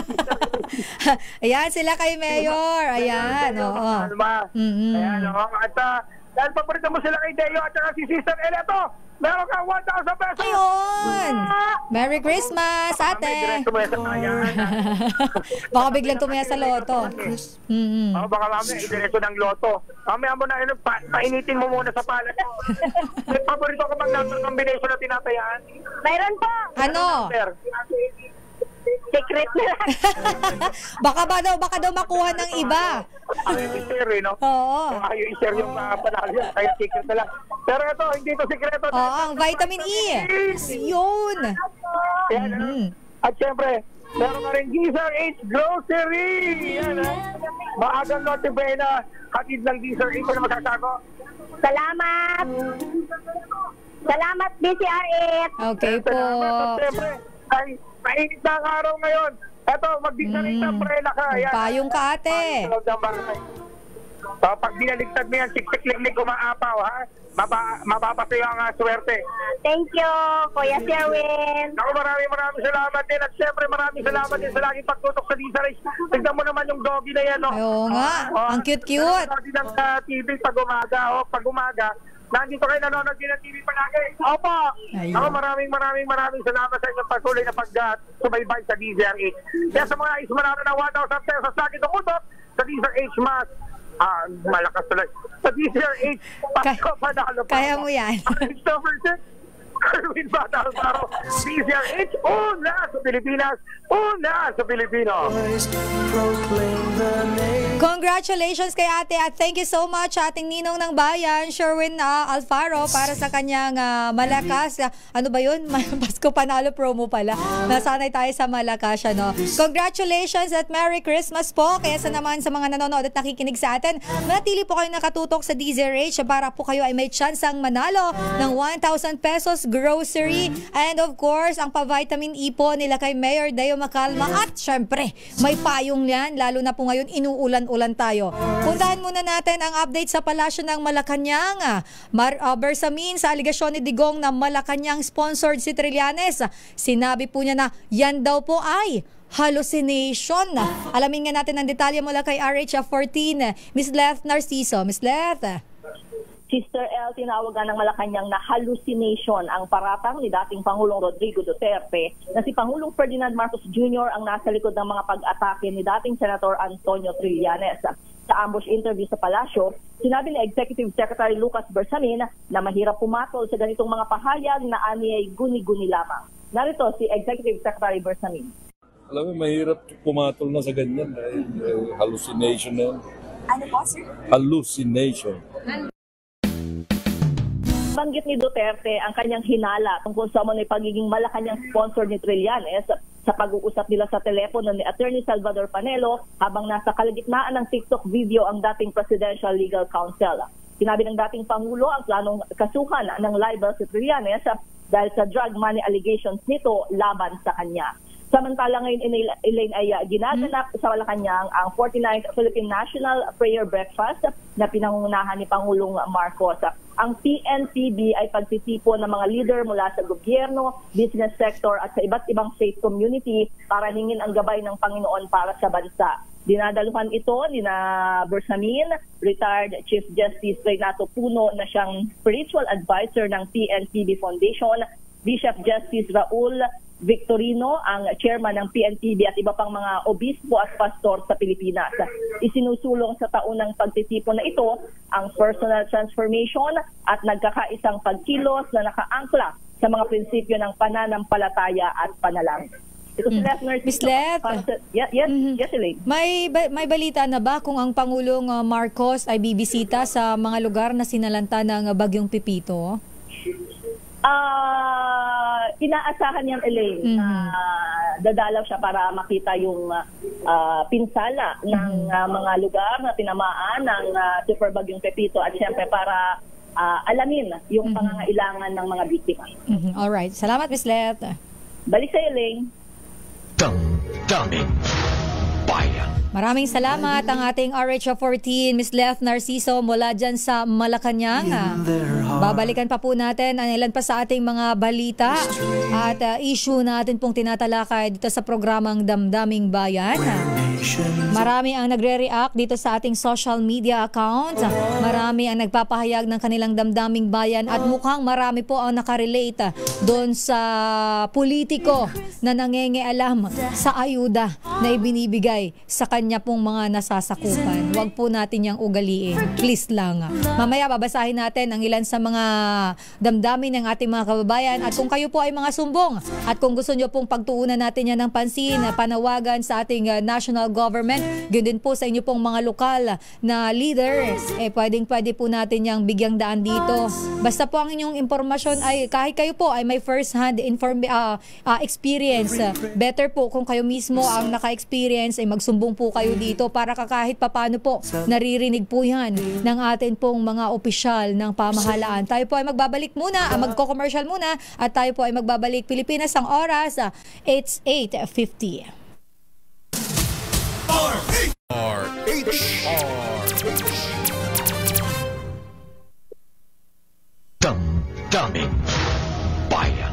Ayan, sila kay Mayor. Ayan, oo. Alma. Mhm. Ayan, o. At uh, dahil paborito mo sila kay Deo at saka si Sister Eleto, meron kang one thousand pesos. Ayun! Merry Christmas, May ate! diretso mo yan sa kaya. Baka biglang tumaya sa loto. Mm-hmm. Oh, baka mamaya idiretso ng loto. Mamaya mo na, ano, pa, painitin mo muna sa palad. May paborito ka bang number combination na tinatayaan? Mayroon po. Ano? Number. Secret na lang. Baka ba daw, baka daw makuha ng iba. Ayaw i-share, eh, no? Oo. Ayaw i-share yung uh, panalo yan. Kaya secret na lang. Pero ito, hindi ito sekreto. Oo, ang vitamin E. Yun. Yan, ano? Mhm. At syempre, meron ka rin Geezer H Grocery. Yan, ha? Maagang notify na hatid ng Geezer H. Ano masasago? Salamat. Salamat, D C R eight. Okay po. Salamat. At syempre, ay, mainit na ang araw ngayon. Eto, mag-dictionary Mm. sa prela ka. Yan. Payong ka, ate. Sa loob ng bahay. So, pag binaligtad mo yan, siksik-liklik umaapaw, ha? Maba, mapapasayo ang uh, swerte. Thank you, Kuya Sherwin. Ako, maraming maraming salamat din. At syempre, maraming salamat din sa laging pagtutok sa Lisa Race. Tignan mo naman yung doggy na yan, no? Oo nga. Oh, Ang cute-cute. Nanonood ng uh, T V pag umaga, oh, pag umaga. Nandito kayo nanonood din ng T V palagi. Opo. Ayun. Ako, maraming maraming maraming salamat sa inyong patuloy na pag-subaybay sa D Z R H. Kaya sa mga nais manalo ng one thousand pesos lagi tumutok sa D Z R H mas. Ah, malakas tuloy. Sa D Z R H, Pasko Panalo pa. Kaya mo yan. Christopher Six, Erwin Bata Alvaro, D Z R H, una sa Pilipinas, una sa Pilipino. Proclaim the name. Congratulations kay ate at thank you so much ating ninong ng bayan, Sherwin uh, Alfaro, para sa kanyang uh, malakas. Uh, ano ba yun? Pasko Panalo promo pala. Nasanay tayo sa malakas, ano. Congratulations at Merry Christmas po. Kaya sa naman sa mga nanonood at nakikinig sa atin, manatili po kayo nakatutok sa D Z R H para po kayo ay may chance ang manalo ng one thousand pesos grocery. And of course, ang pa-vitamin E po nila kay Mayor Deo Macalma. At syempre, may payong yan. Lalo na po ngayon, inuulan-ulan tayo. Puntahan muna natin ang update sa Palasyo ng Malacanang. Mar uh, Bersamin sa aligasyon ni Digong na Malacanang sponsored si Trillanes. Sinabi po niya na yan daw po ay hallucination. Alamin nga natin ang detalye mula kay R H fourteen. Miss Leth Narciso. Miss Leth. Sister L, tinawagan ng Malacanang na hallucination ang paratang ni dating Pangulong Rodrigo Duterte na si Pangulong Ferdinand Marcos Junior ang nasa likod ng mga pag-atake ni dating Senator Antonio Trillanes. Sa ambush interview sa Palasyo, sinabi ni Executive Secretary Lucas Bersamin na mahirap pumatol sa ganitong mga pahayag na aniyay guni-guni lamang. Narito si Executive Secretary Bersamin. Alam mo, mahirap pumatol na sa ganyan dahil uh, hallucination na yan. Ano po, sir? Hallucination. Banggit ni Duterte ang kanyang hinala tungkol sa mga pagiging Malacanang sponsor ni Trillanes sa pag-uusap nila sa telepono ni Attorney Salvador Panelo habang nasa kalagitnaan ng TikTok video ang dating Presidential Legal Counsel. Sinabi ng dating Pangulo ang planong kasuhan ng libel si Trillanes dahil sa drug money allegations nito laban sa kanya. Samantala ngayon, Elaine, ay ginaganap sa Malacanang ang forty-ninth Philippine National Prayer Breakfast na pinangungunahan ni Pangulong Marcos. ang P N P B ay pagtitipon ng mga leader mula sa gobyerno, business sector at sa iba't ibang faith community para hingin ang gabay ng Panginoon para sa bansa. Dinadaluhan ito ni na Bersamin, retired Chief Justice Renato Puno na siyang spiritual advisor ng P N P B Foundation, Bishop Justice Raul Victorino, ang chairman ng P N P B at iba pang mga obispo at pastor sa Pilipinas. Isinusulong sa taunang pagtitipon na ito ang personal transformation at nagkakaisang pagkilos na nakaangkla sa mga prinsipyo ng pananampalataya at panalangin. Ito si Leth Nurse. Miss Leth, yes, yes, mm-hmm. yes, Elaine. May, ba, may balita na ba kung ang Pangulong uh, Marcos ay bibisita sa mga lugar na sinalanta ng uh, Bagyong Pipito? Uh, inaasahan niyang Elaine na mm-hmm. uh, dadalaw siya para makita yung uh, pinsala mm-hmm. ng uh, mga lugar na tinamaan ng uh, Super Bagyong Pepito at siyempre para uh, alamin yung mm-hmm. pangangailangan ng mga biktima. Mm-hmm. Alright. Salamat, Miss Leth. Balik sa Elaine. Damdamin Bayan. Maraming salamat ang ating R H fourteen, Miss Leth Narciso mula dyan sa Malacanang. Babalikan pa po natin ang ilan pa sa ating mga balita at uh, issue natin pong tinatalakay dito sa programang Damdaming Bayan. Marami ang nagre-react dito sa ating social media account. Marami ang nagpapahayag ng kanilang damdaming bayan at mukhang marami po ang nakarelate doon sa politiko na nangengialam sa ayuda na ibinibigay sa kanya pong mga nasasakupan. Huwag po natin yang ugaliin. Please lang. Mamaya babasahin natin ang ilan sa mga damdamin ng ating mga kababayan at kung kayo po ay mga sumbong at kung gusto nyo pong pagtuunan natin yan ng pansin, panawagan sa ating uh, national government, ganoon din po sa inyo pong mga lokal na leader, eh pwedeng pwede po natin yang bigyang daan dito. Basta po ang inyong impormasyon ay kahit kayo po ay may first hand inform uh, uh, experience, uh, better po kung kayo mismo ang naka-experience ay magsumbong po kayo dito para kahit papano po naririnig po yan ng atin pong mga opisyal ng pamahalaan. Tayo po ay magbabalik muna, uh, magko-commercial muna at tayo po ay magbabalik. Pilipinas ang oras, uh, it's eight fifty. R H R H Damdamin Bayan.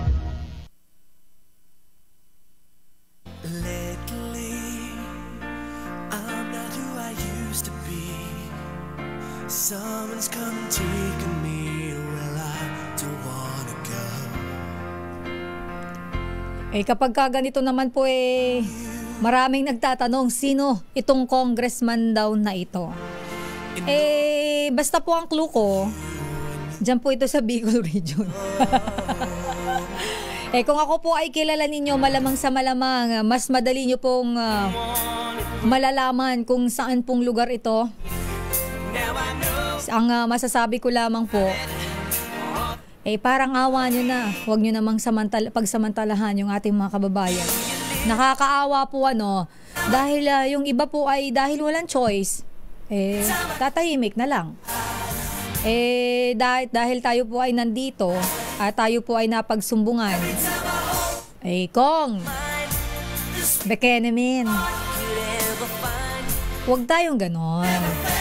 Lately, I'm not who I used to be. Someone's come and taken me where I don't wanna go. Eh kapag ka ganito naman po eh maraming nagtatanong sino itong congressman daw na ito. Eh, basta po ang clue ko, dyan po ito sa Bicol Region. Eh, kung ako po ay kilala ninyo, malamang sa malamang, mas madali nyo pong uh, malalaman kung saan pong lugar ito. Ang uh, masasabi ko lamang po, eh parang awa nyo na. Huwag nyo namang samantala, pagsamantalahan yung ating mga kababayan. Nakakaawa po ano, dahil uh, yung iba po ay dahil walang choice, eh tatahimik na lang. Eh dahil, dahil tayo po ay nandito at tayo po ay napagsumbungan, eh kong bekenemin, huwag tayong ganon.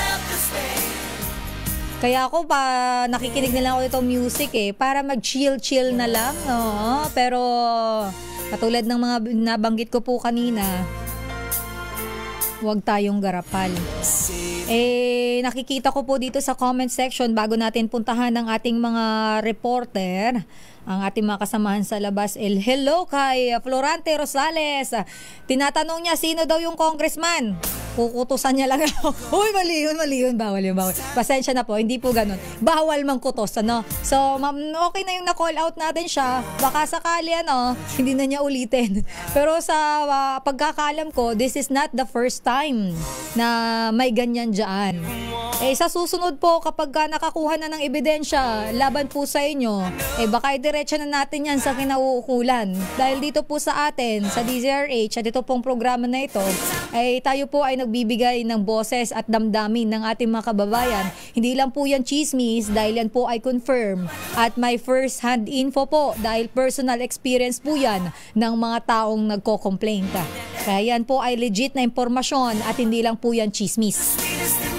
Kaya ako pa nakikinig na lang ako itong music eh para mag-chill-chill na lang, no? Pero katulad ng mga nabanggit ko po kanina, huwag tayong garapal. Eh, nakikita ko po dito sa comment section bago natin puntahan ng ating mga reporter, ang ating mga kasamahan sa labas. El hello kay Florante Rosales. Tinatanong niya sino daw yung congressman. Kukutusan niya lang ako. Uy, mali yun, mali yun. Bawal yun, bawal. Pasensya na po, hindi po ganun. Bawal mang kutos, ano? So, okay na yung na-call out natin siya. Baka sakali, ano, hindi na niya ulitin. Pero sa uh, pagkakalam ko, this is not the first time na may ganyan dyan. Eh, sa susunod po, kapag ka nakakuha na ng ebidensya, laban po sa inyo, eh, baka idiretso na natin yan sa kinauukulan. Dahil dito po sa atin, sa D Z R H, at ito pong programa na ito, ay tayo po ay nagbibigay ng boses at damdamin ng ating mga kababayan. Hindi lang po yan chismis dahil yan po ay confirm at may first hand info po dahil personal experience po yan ng mga taong nagko-complain. Kaya yan po ay legit na impormasyon at hindi lang po yan chismis.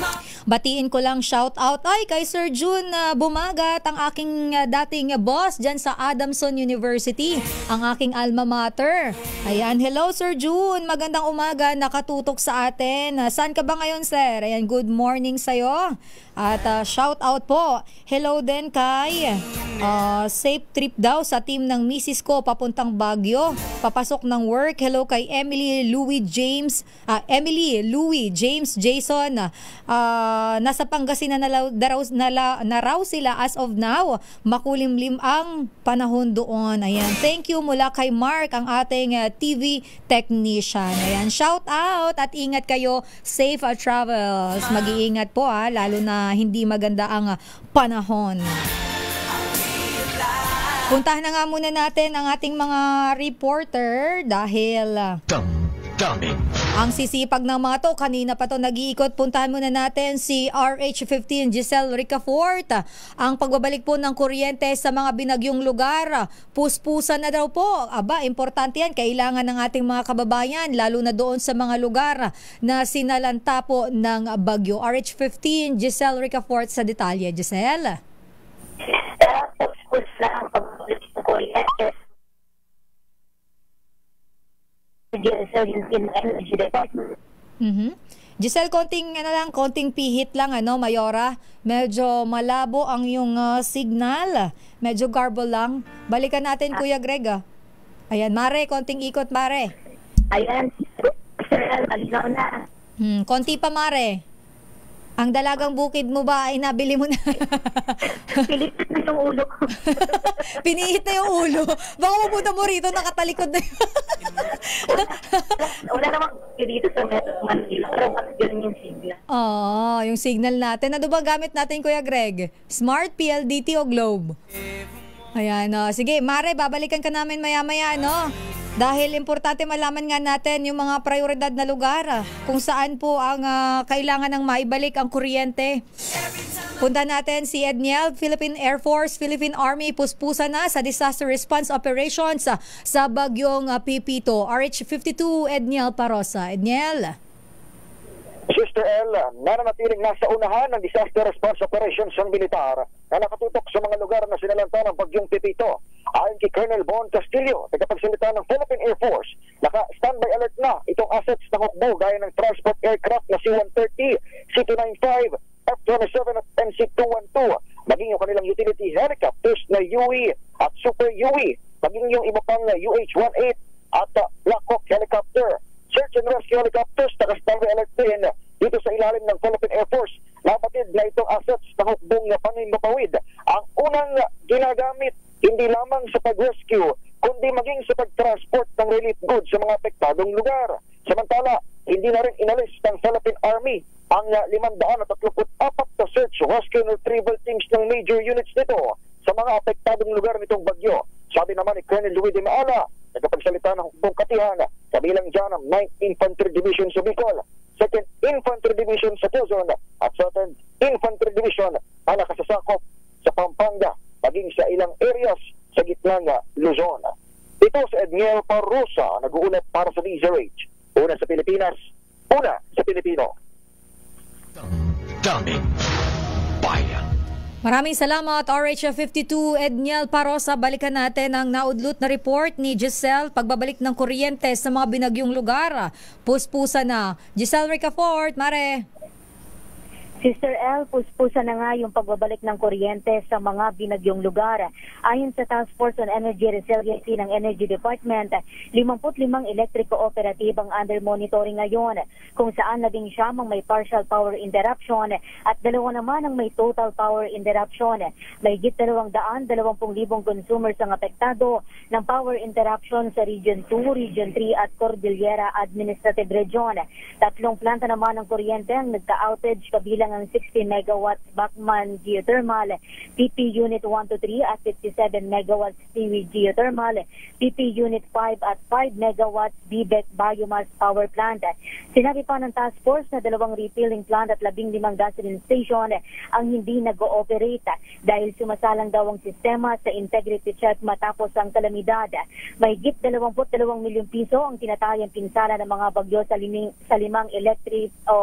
Batiin ko lang shout out ay kay Sir June uh, Bumagat, ang aking uh, dating uh, boss dyan sa Adamson University, ang aking alma mater. Ayan, hello Sir June, magandang umaga, nakatutok sa atin. Uh, saan ka ba ngayon, sir? Ayan, good morning sa'yo. At uh, shout out po, hello din kay uh, safe trip daw sa team ng misis ko papuntang Baguio, papasok ng work. Hello kay Emily, Louie, James, uh, Emily, Louie, James, Jason. Uh, nasa Pangasinan na, na, na, na raw sila as of now. Makulimlim ang panahon doon. Ayan, thank you mula kay Mark, ang ating uh, T V technician. Ayan, shout out at ingat kayo, safe uh, travels. Mag-iingat po ah, lalo na hindi maganda ang uh, panahon. Puntahan na nga muna natin ang ating mga reporter dahil uh, Damdamin. ang sisipag ng mga to, kanina pa to nag-iikot. Puntahan muna natin si R H fifteen Giselle Ricafort. Ang pagbabalik po ng kuryente sa mga binagyong lugar, puspusan na daw po. Aba, importante yan. Kailangan ng ating mga kababayan, lalo na doon sa mga lugar na sinalanta po ng bagyo. R H fifteen Giselle Ricafort sa detalye. Giselle? Mm-hmm. Giselle, konting ano lang, konting pihit lang ano, Mayora. Medyo malabo ang yung uh, signal. Medyo garble lang. Balikan natin, Kuya Greg. Ah. Ayan, Mare, konting ikot, Mare. Ayan, sir, alinaw na. Hmm, konti pa, Mare. Ang dalagang bukid mo ba ay nabili mo na? Pilipit na yung ulo ko. Pinihit na yung ulo. Baka mapunta mo rito, nakatalikod na yun. Wala namang dito sa Metro Manila. Pero bakit yun yung signal? Oo, yung signal natin. Ano ba gamit natin, Kuya Greg? Smart, P L D T o Globe? Ayan, uh, sige, Mare, babalikan ka namin maya-maya, no? Dahil importante malaman nga natin yung mga prioridad na lugar, ah, kung saan po ang uh, kailangan ng maibalik ang kuryente. Punta natin si Edniel, Philippine Air Force, Philippine Army, puspusa na sa disaster response operations uh, sa bagyong uh, Pipito. R H fifty-two, Edniel Parosa. Edniel? Sister L, nananatiling nasa unahan ng disaster response operations ng militar na nakatutok sa mga lugar na sinalanta ng bagyong Pipito. Ayon kay Colonel Bon Castillo, tagapagsalita ng Philippine Air Force, naka-standby alert na itong assets ng hukbo gaya ng transport aircraft na C one thirty, C two ninety-five, F twenty-seven at M C two twelve, maging yung kanilang utility helicopters na U E at Super U E, maging yung iba pang U H eighteen at uh, Black Hawk helicopter. Search and rescue helicopters, naka-standby alert din dito sa ilalim ng Philippine Air Force. Napatid na itong assets ng hukbong panghimpapawid. Ang unang ginagamit hindi lamang sa pag-rescue, kundi maging sa pag-transport ng relief goods sa mga apektadong lugar. Samantala, hindi na rin inalis ng Philippine Army ang limandaan at thirty-four na search, rescue and retrieval teams ng major units nito sa mga apektadong lugar nitong bagyo. Sabi naman ni Colonel Louis de Maala, nagpagsalita ng hukbong katihan, kabilang dyan ang ninth Infantry Division sa Bicol, second Infantry Division sa Quezon at second Infantry Division na nakasasakop sa Pampanga, maging sa ilang areas sa gitna ng Luzon. Ito sa Edniel Parosa, nag-uulat para sa D Z R H. Una sa Pilipinas, una sa Pilipino. Damdamin Bayan. Maraming salamat, R H fifty-two Edniel Parosa. Balikan natin ang naudlut na report ni Giselle. Pagbabalik ng kuryente sa mga binagyong lugar, puspusa na. Giselle Ricafort, Mare. Sister L, puspusa na nga yung pagbabalik ng kuryente sa mga binagyong lugar. Ayon sa Task Force on Energy Resiliency ng Energy Department, fifty-five electric cooperative ang under monitoring ngayon, kung saan labing siyam ang may partial power interruption at dalawa naman ang may total power interruption. May higit dalawang daan, dalawampung libong consumers ang apektado ng power interruption sa Region two, Region three at Cordillera Administrative Region. Tatlong planta naman ng kuryente ang nagka-outage, kabilang ang sixty megawatts Bachmann Geothermal, P P Unit one to three at fifty-seven megawatts Seaweed Geothermal, P P Unit five at five megawatts B B E C Biomass Power Plant. Sinabi pa ng task force na dalawang refilling plant at labing limang gasoline station ang hindi nag-ooperate dahil sumasalang daw ang sistema sa integrity check matapos ang kalamidad. May higit dalawampu't dalawang milyong piso ang tinatayang pinsala ng mga bagyo sa, liming, sa limang electric o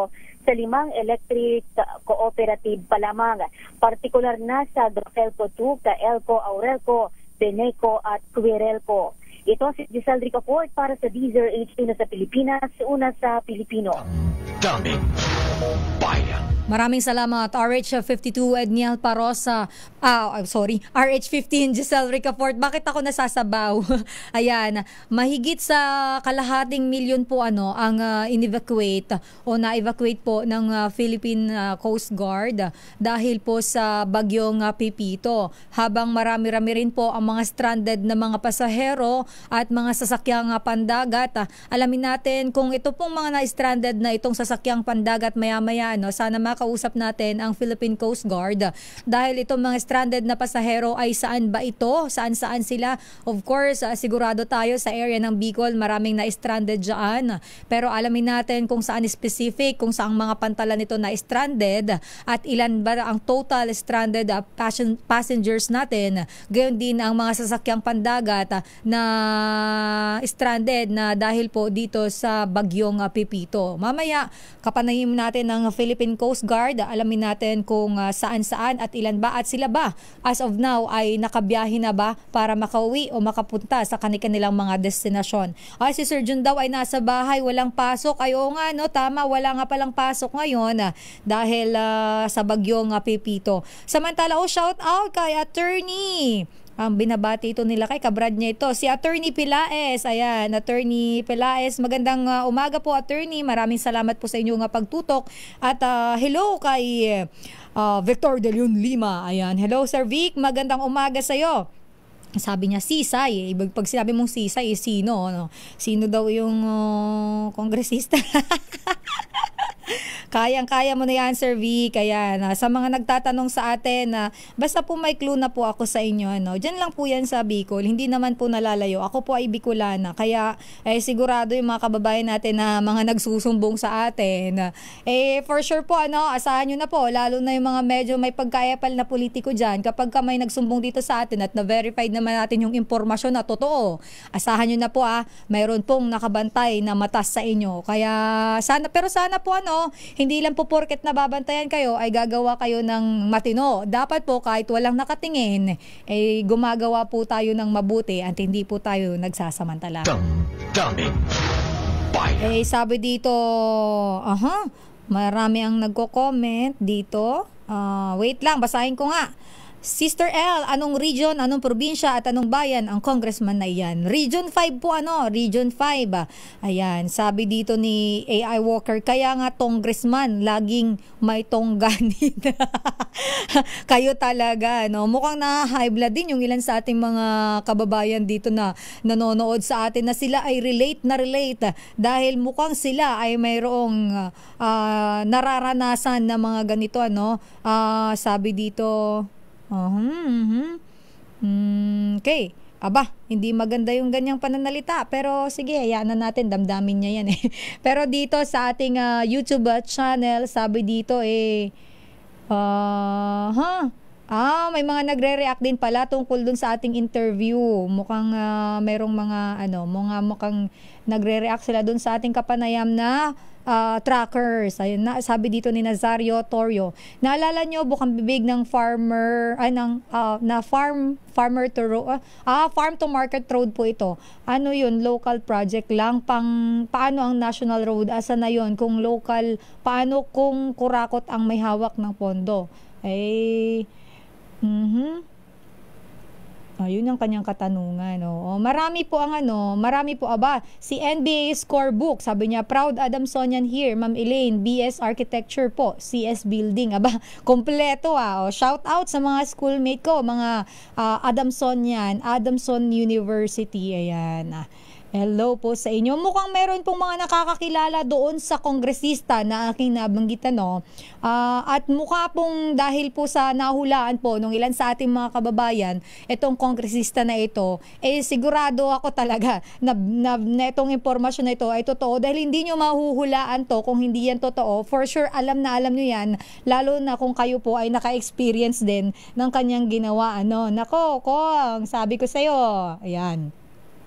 sa limang electric cooperative pa lamang, partikular na sa Grocelco two, Kaelco, Aurelco, Beneco at Quirelco. Ito si Giselle Ricafort para sa D Z R H Una sa Pilipinas, una sa Pilipino. Daming bayan. Maraming salamat, R H fifty-two Edniel Parosa. Ah, oh, sorry, R H fifteen Giselle Ricafort. Bakit ako nasasabaw? Ayan, mahigit sa kalahating milyon po ano ang uh, in-evacuate o na-evacuate po ng uh, Philippine uh, Coast Guard dahil po sa bagyong uh, Pipito. Habang marami-rami rin po ang mga stranded na mga pasahero at mga sasakyang uh, pandagat. Uh, alamin natin kung ito pong mga na-stranded na itong sasakyang pandagat maya-maya, no, sana makausap natin ang Philippine Coast Guard dahil itong mga stranded na pasahero ay saan ba ito? Saan-saan sila? Of course, uh, sigurado tayo sa area ng Bicol, maraming na-stranded dyan. Pero alamin natin kung saan specific, kung saang mga pantalan ito na-stranded at ilan ba ang total stranded uh, passion, passengers natin. Gayon din ang mga sasakyang pandagat uh, na stranded na dahil po dito sa bagyong uh, Pipito. Mamaya, kapanayin natin ng Philippine Coast Guard, alamin natin kung uh, saan-saan at ilan ba at sila ba as of now ay nakabiyahe na ba para makauwi o makapunta sa kanilang mga destinasyon. Ay, si Sir Jun daw ay nasa bahay, walang pasok. Ay, oo nga, no, tama, wala nga palang pasok ngayon uh, dahil uh, sa bagyong uh, Pipito. Samantala, oh, shout out kay Attorney. Ang binabati ito nila kay kabrad niya ito, si Attorney Pilaes. Ayan, Attorney Pilaes, magandang uh, umaga po, Attorney. Maraming salamat po sa inyong uh, pagtutok. At uh, hello kay uh, Victor De Leon Lima. Ayan, hello Sir Vic, magandang umaga sa iyo. Sabi niya, Sisay. Eh. Pag sinabi mong Sisay, eh, sino? Ano? Sino daw yung uh, kongresista? Kayang-kaya mo na yan, Sir V. Kaya na, sa mga nagtatanong sa atin, na basta po may clue na po ako sa inyo. Ano? Diyan lang po yan sa Bicol. Hindi naman po nalalayo. Ako po ay Bicolana. Kaya eh, sigurado yung mga kababayan natin na mga nagsusumbong sa atin. Eh, for sure po, ano, asahan nyo na po. Lalo na yung mga medyo may pagkayapal na politiko dyan. Kapag ka may nagsumbong dito sa atin at na-verified naman natin yung impormasyon na totoo, asahan nyo na po, ah, mayroon pong nakabantay na matas sa inyo. Kaya sana, pero sana po ano, hindi lang po porket nababantayan kayo ay gagawa kayo ng matino. Dapat po kahit walang nakatingin, eh gumagawa po tayo ng mabuti at hindi po tayo nagsasamantala. Daming bayan. Eh sabi dito, aha, marami ang nagko-comment dito. Uh, wait lang, basahin ko nga. Sister L, anong region, anong probinsya at anong bayan ang congressman na iyan? Region five po, ano? Region five. Ayan, sabi dito ni A I Walker, kaya nga congressman, laging may tongganin. Kayo talaga, no? Mukhang na-high blood din yung ilan sa ating mga kababayan dito na nanonood sa atin na sila ay relate na relate dahil mukhang sila ay mayroong uh, nararanasan na mga ganito, ano? Uh, sabi dito, Uh-huh. Mm, okay. Aba, hindi maganda yung ganyang pananalita. Pero sige, hayaan na natin. Damdamin niya yan eh. Pero dito sa ating uh, YouTube uh, channel, sabi dito eh, uh, huh? Ah, may mga nagre-react din pala tungkol dun sa ating interview. Mukhang uh, mayroong mga, ano, mga mukhang nagre-react sila dun sa ating kapanayam na Uh, trackers. Ayun na, sabi dito ni Nazario Torrio. Naalala nyo bukang bibig ng farmer ay ng uh, na farm farmer to uh, ah farm to market road po ito. Ano yun, local project lang pang paano ang national road? Asa na yun kung local, paano kung kurakot ang may hawak ng pondo? Eh mhm. Ayun yung kanyang katanungan. No? Marami po ang ano, marami po aba. Si N B A Scorebook, sabi niya, proud Adamsonian here. Ma'am Elaine, B S Architecture po, C S Building. Aba, kompleto ah. O, shout out sa mga schoolmate ko, mga uh, Adamsonian, Adamson University. Ayan ah. Hello po sa inyo. Mukhang meron pong mga nakakakilala doon sa kongresista na aking nabanggit, no? Uh, at mukha pong dahil po sa nahulaan po nung ilan sa ating mga kababayan, itong kongresista na ito, eh sigurado ako talaga na, na, na itong impormasyon na ito ay totoo dahil hindi nyo mahuhulaan to kung hindi yan totoo. For sure, alam na alam nyo yan, lalo na kung kayo po ay naka-experience din ng kanyang ginawa. Ano? Nako, Kong, sabi ko sa'yo. Ayan.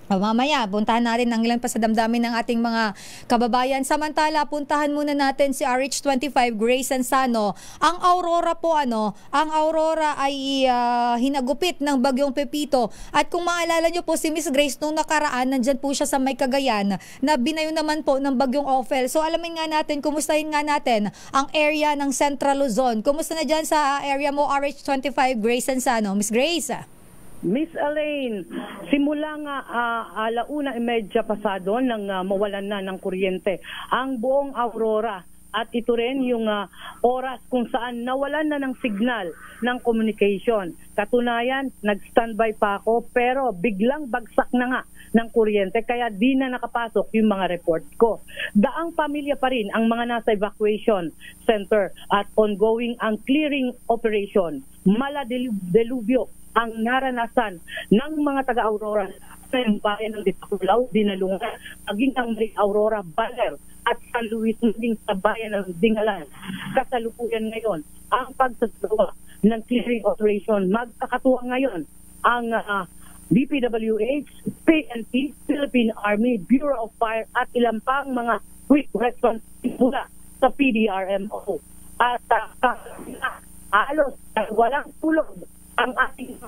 O, mamaya, puntahan natin ang ilan pa sa damdamin ng ating mga kababayan. Samantala, puntahan muna natin si R H twenty-five, Grace Ansano. Ang Aurora po, ano, ang Aurora ay uh, hinagupit ng bagyong Pepito. At kung maalala nyo po, si Miss Grace nung nakaraan, nandyan po siya sa May Cagayan, na binayo naman po ng bagyong Ophel. So, alamin nga natin, kumustahin nga natin ang area ng Central Luzon. Kumusta na dyan sa area mo, R H twenty-five, Grace Ansano? Miss Grace? Miss Elaine, simula nga uh, alauna e medya pasado nang uh, mawalan na ng kuryente ang buong Aurora. At ito rin yung uh, oras kung saan nawalan na ng signal ng communication. Katunayan, nag-standby pa ako pero biglang bagsak na nga ng kuryente kaya di na nakapasok yung mga report ko. Daang pamilya pa rin ang mga nasa evacuation center at ongoing ang clearing operation. Mala delubyo ang naranasan ng mga taga-Aurora sa bayan ng Dipakulaw, Dinalungan, maging ang Marie Aurora, Baler at San Luis, maging sa bayan ng Dingalan. Kasalukuyan ngayon ang pagsasagawa ng clearing operation. Magkakatuwa ngayon ang uh, D P W H, P N P, Philippine Army, Bureau of Fire at ilang pang mga quick response mula sa P D R M O. At uh, uh, alos uh, walang tulog ang ating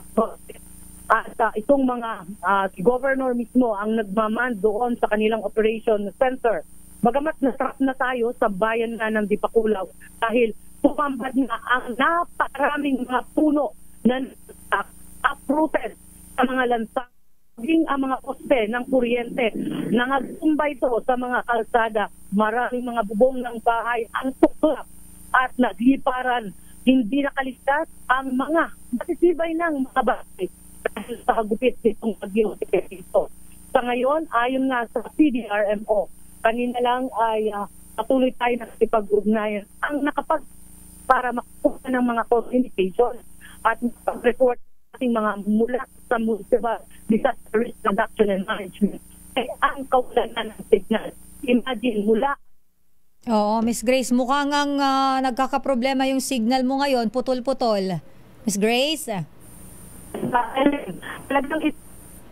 at uh, itong mga uh, si governor mismo ang nagmaman doon sa kanilang operation center. Bagamat nasarap na tayo sa bayan na ng Dipakulaw dahil tumambad na ang napakaraming mga puno na uh, uprooted sa mga lansang, maging ang mga poste ng kuryente. Nangatumba ito sa mga kalsada. Maraming mga bubong ng bahay ang tuklap at nagliparan. Hindi nakaligtas ang mga matitibay ng mga bahay dahil sa hagupit nitong bagyong Pepito. Sa ngayon, ayon nga sa P D R M O, kanina lang ay uh, patuloy tayo na ipag-ugnayan ang nakapag para makuha ng mga communication at report ating mga mula sa Municipal Disaster Risk Reduction and Management ay ang kawalan ng signal. Imagine mula Oo, Miss Grace, mukhang ang uh, nagkakaproblema yung signal mo ngayon, putol-putol. Miss Grace? Talagang ito.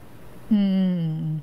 Hmm.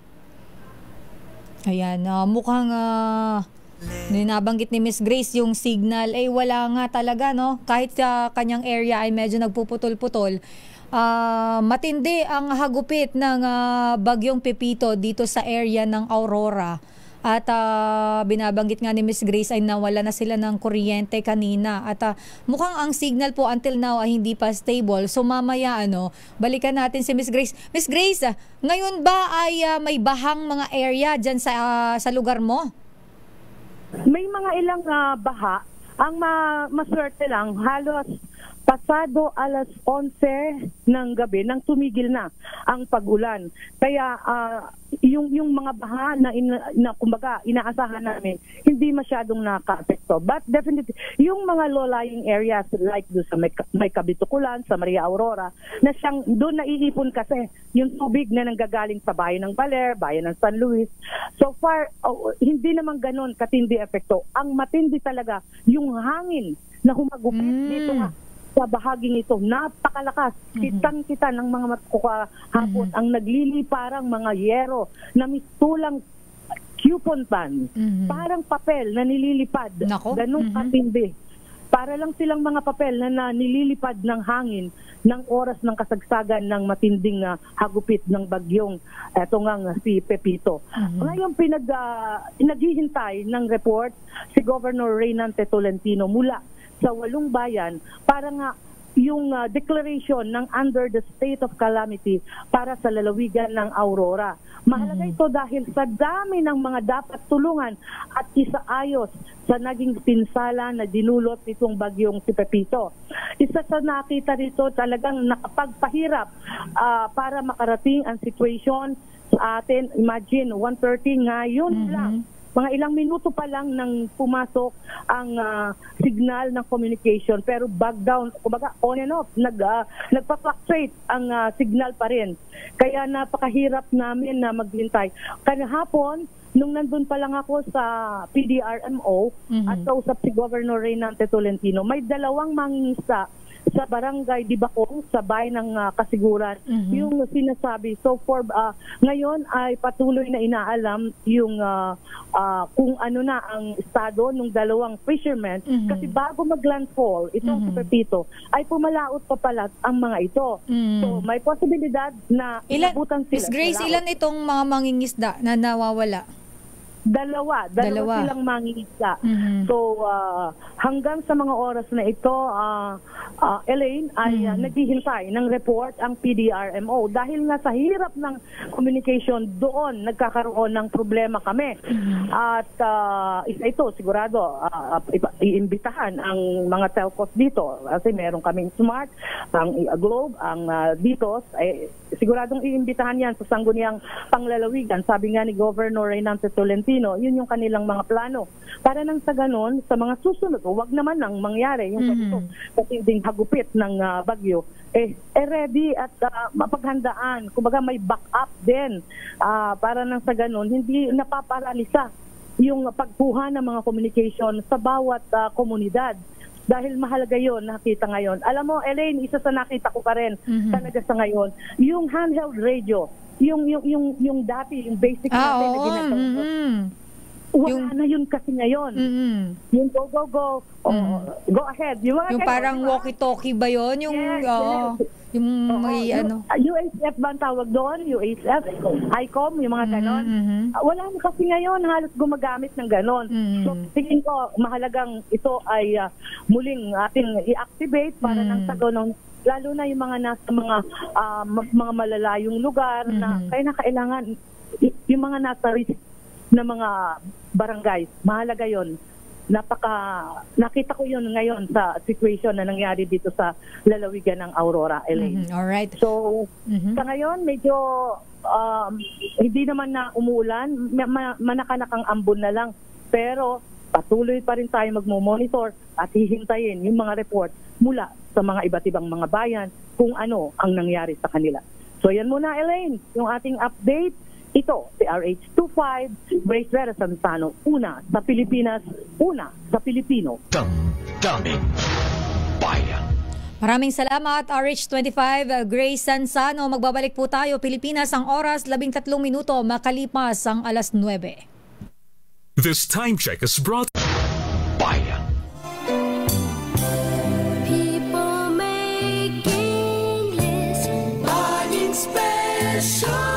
Ayan, uh, mukhang uh, ninabanggit ni Miss Grace yung signal, eh wala nga talaga, no? Kahit sa kanyang area ay medyo nagpuputol-putol. Uh, matindi ang hagupit ng uh, bagyong Pepito dito sa area ng Aurora. At uh, binabanggit nga ni Miss Grace ay nawala na sila ng kuryente kanina. At uh, mukhang ang signal po until now ay hindi pa stable. So mamaya ano, balikan natin si Miss Grace. Miss Grace, uh, ngayon ba ay uh, may bahang mga area dyan sa, uh, sa lugar mo? May mga ilang uh, baha. Ang ma maswerte lang, halos pasado alas onse ng gabi nang tumigil na ang pagulan. Kaya uh, yung yung mga baha na, in, na kumbaga inaasahan namin hindi masyadong naka-apekto. But definitely yung mga low-lying areas like do sa may, may Kabitukulan, sa Maria Aurora, na siyang doon naiipon kasi yung tubig na nanggagaling sa bayan ng Baler, bayan ng San Luis. So far oh, hindi naman ganoon katindi epekto. Ang matindi talaga yung hangin na humagupit mm. dito nga sa bahaging ito, napakalakas. Mm-hmm. Kitang-kita ng mga matkukahapon mm-hmm. ang nagliliparang mga yero na mistulang coupon pan. Mm-hmm. Parang papel na nililipad. Nako? Ganun mm-hmm. katindi. Para lang silang mga papel na, na nililipad ng hangin ng oras ng kasagsagan ng matinding uh, hagupit ng bagyong eto nga uh, si Pepito. Mm-hmm. Ngayon pinag, uh, naghihintay ng report si Governor Reynante Tolentino mula sa walong bayan para nga yung uh, declaration ng under the state of calamity para sa lalawigan ng Aurora. Mahalaga ito dahil sa dami ng mga dapat tulungan at isaayos sa naging pinsala na dinulot nitong bagyong si Pepito. Isa sa nakita rito talagang nakapagpahirap uh, para makarating ang situation sa atin. Imagine, one thirty ngayon mm-hmm. lang. Mga ilang minuto pa lang nang pumasok ang uh, signal ng communication pero back down, kumbaga on and off, nag, uh, nagpa-fluctuate ang uh, signal pa rin. Kaya napakahirap namin na maghintay. Kahapon, nung nandun pa lang ako sa P D R M O mm-hmm. at kausap si Governor Reynante Tolentino, may dalawang mangingisda sa barangay Dibacong, sa bayan ng uh, Kasiguran, mm-hmm. yung sinasabi. So for uh, ngayon ay patuloy na inaalam yung uh, uh, kung ano na ang estado ng dalawang fishermen, mm-hmm. kasi bago mag-landfall itong mm-hmm. sa Pepito ay pumalaot pa pala ang mga ito. Mm-hmm. So may posibilidad na inabutan sila. Miss Grace, ilan itong mga mangingisda na nawawala? Dalawa. Dalawa, Dalawa. silang mangingisda. Mm-hmm. So, uh, hanggang sa mga oras na ito, uh, uh, Elaine, ay mm-hmm. uh, naghihintay ng report ang P D R M O. Dahil nga sa hirap ng communication doon, nagkakaroon ng problema kami. Mm-hmm. At uh, isa ito, sigurado, uh, iimbitahan ang mga telcos dito. Kasi meron kaming Smart, ang Globe, ang uh, Ditos, eh, siguradong iimbitahan yan sa sangguniang panglalawigan. Sabi nga ni Governor Reynante Tolentino, yun yung kanilang mga plano. Para nang sa ganon, sa mga susunod, o wag naman nang mangyari yung ganito, mm-hmm. kasi ding hagupit ng uh, bagyo, eh, eh ready at uh, mapaghandaan. Kumbaga may backup din. Uh, para nang sa ganon, hindi napaparalisa yung pagkuha ng mga communication sa bawat uh, komunidad. Dahil mahalaga yun, nakita ngayon. Alam mo, Elaine, isa sa nakita ko pa rin mm-hmm. talaga sa ngayon, yung handheld radio, yung yung yung yung dati, yung basic ah, natin oo. na ginagawa. Mm-hmm. Wala yung, na yun kasi ngayon. Mm-hmm. Yung go, go, go, mm-hmm. oh, go ahead. Yung, mga yung kayo, parang diba? Walkie-talkie ba yun? Yung, yes, oh, yes. yung oh, may yung, ano. U H F ba ang tawag doon? U H F, I COM, yung mga ganon. Mm-hmm. Uh, wala na kasi ngayon, halos gumagamit ng ganon. Mm-hmm. So, tingin ko, mahalagang ito ay uh, muling ating i-activate para mm-hmm. nang sa ganon, lalo na yung mga nasa mga uh, mga malalayong lugar mm-hmm. na kaya na kailangan yung mga nasa risk na mga barangay, mahalaga yon. Napaka nakita ko yun ngayon sa situation na nangyari dito sa lalawigan ng Aurora, Elaine. Mm-hmm. All right. So mm-hmm. sa ngayon medyo um, hindi naman na umuulan, ma- manakanakang ambon na lang, pero patuloy pa rin tayo magmo-monitor at hihintayin yung mga report mula sa mga iba't ibang mga bayan kung ano ang nangyari sa kanila. So yan muna, Elaine, yung ating update. Ito, si R H twenty-five, Grace Vera Santano, una sa Pilipinas, una sa Pilipino. Damdamin Bayan. Maraming salamat, R H twenty-five, Grace Sansano. Magbabalik po tayo, Pilipinas, ang oras, labing tatlong minuto, makalipas ang alas nuwebe. This time check is brought Bayan. People making lists, buying special.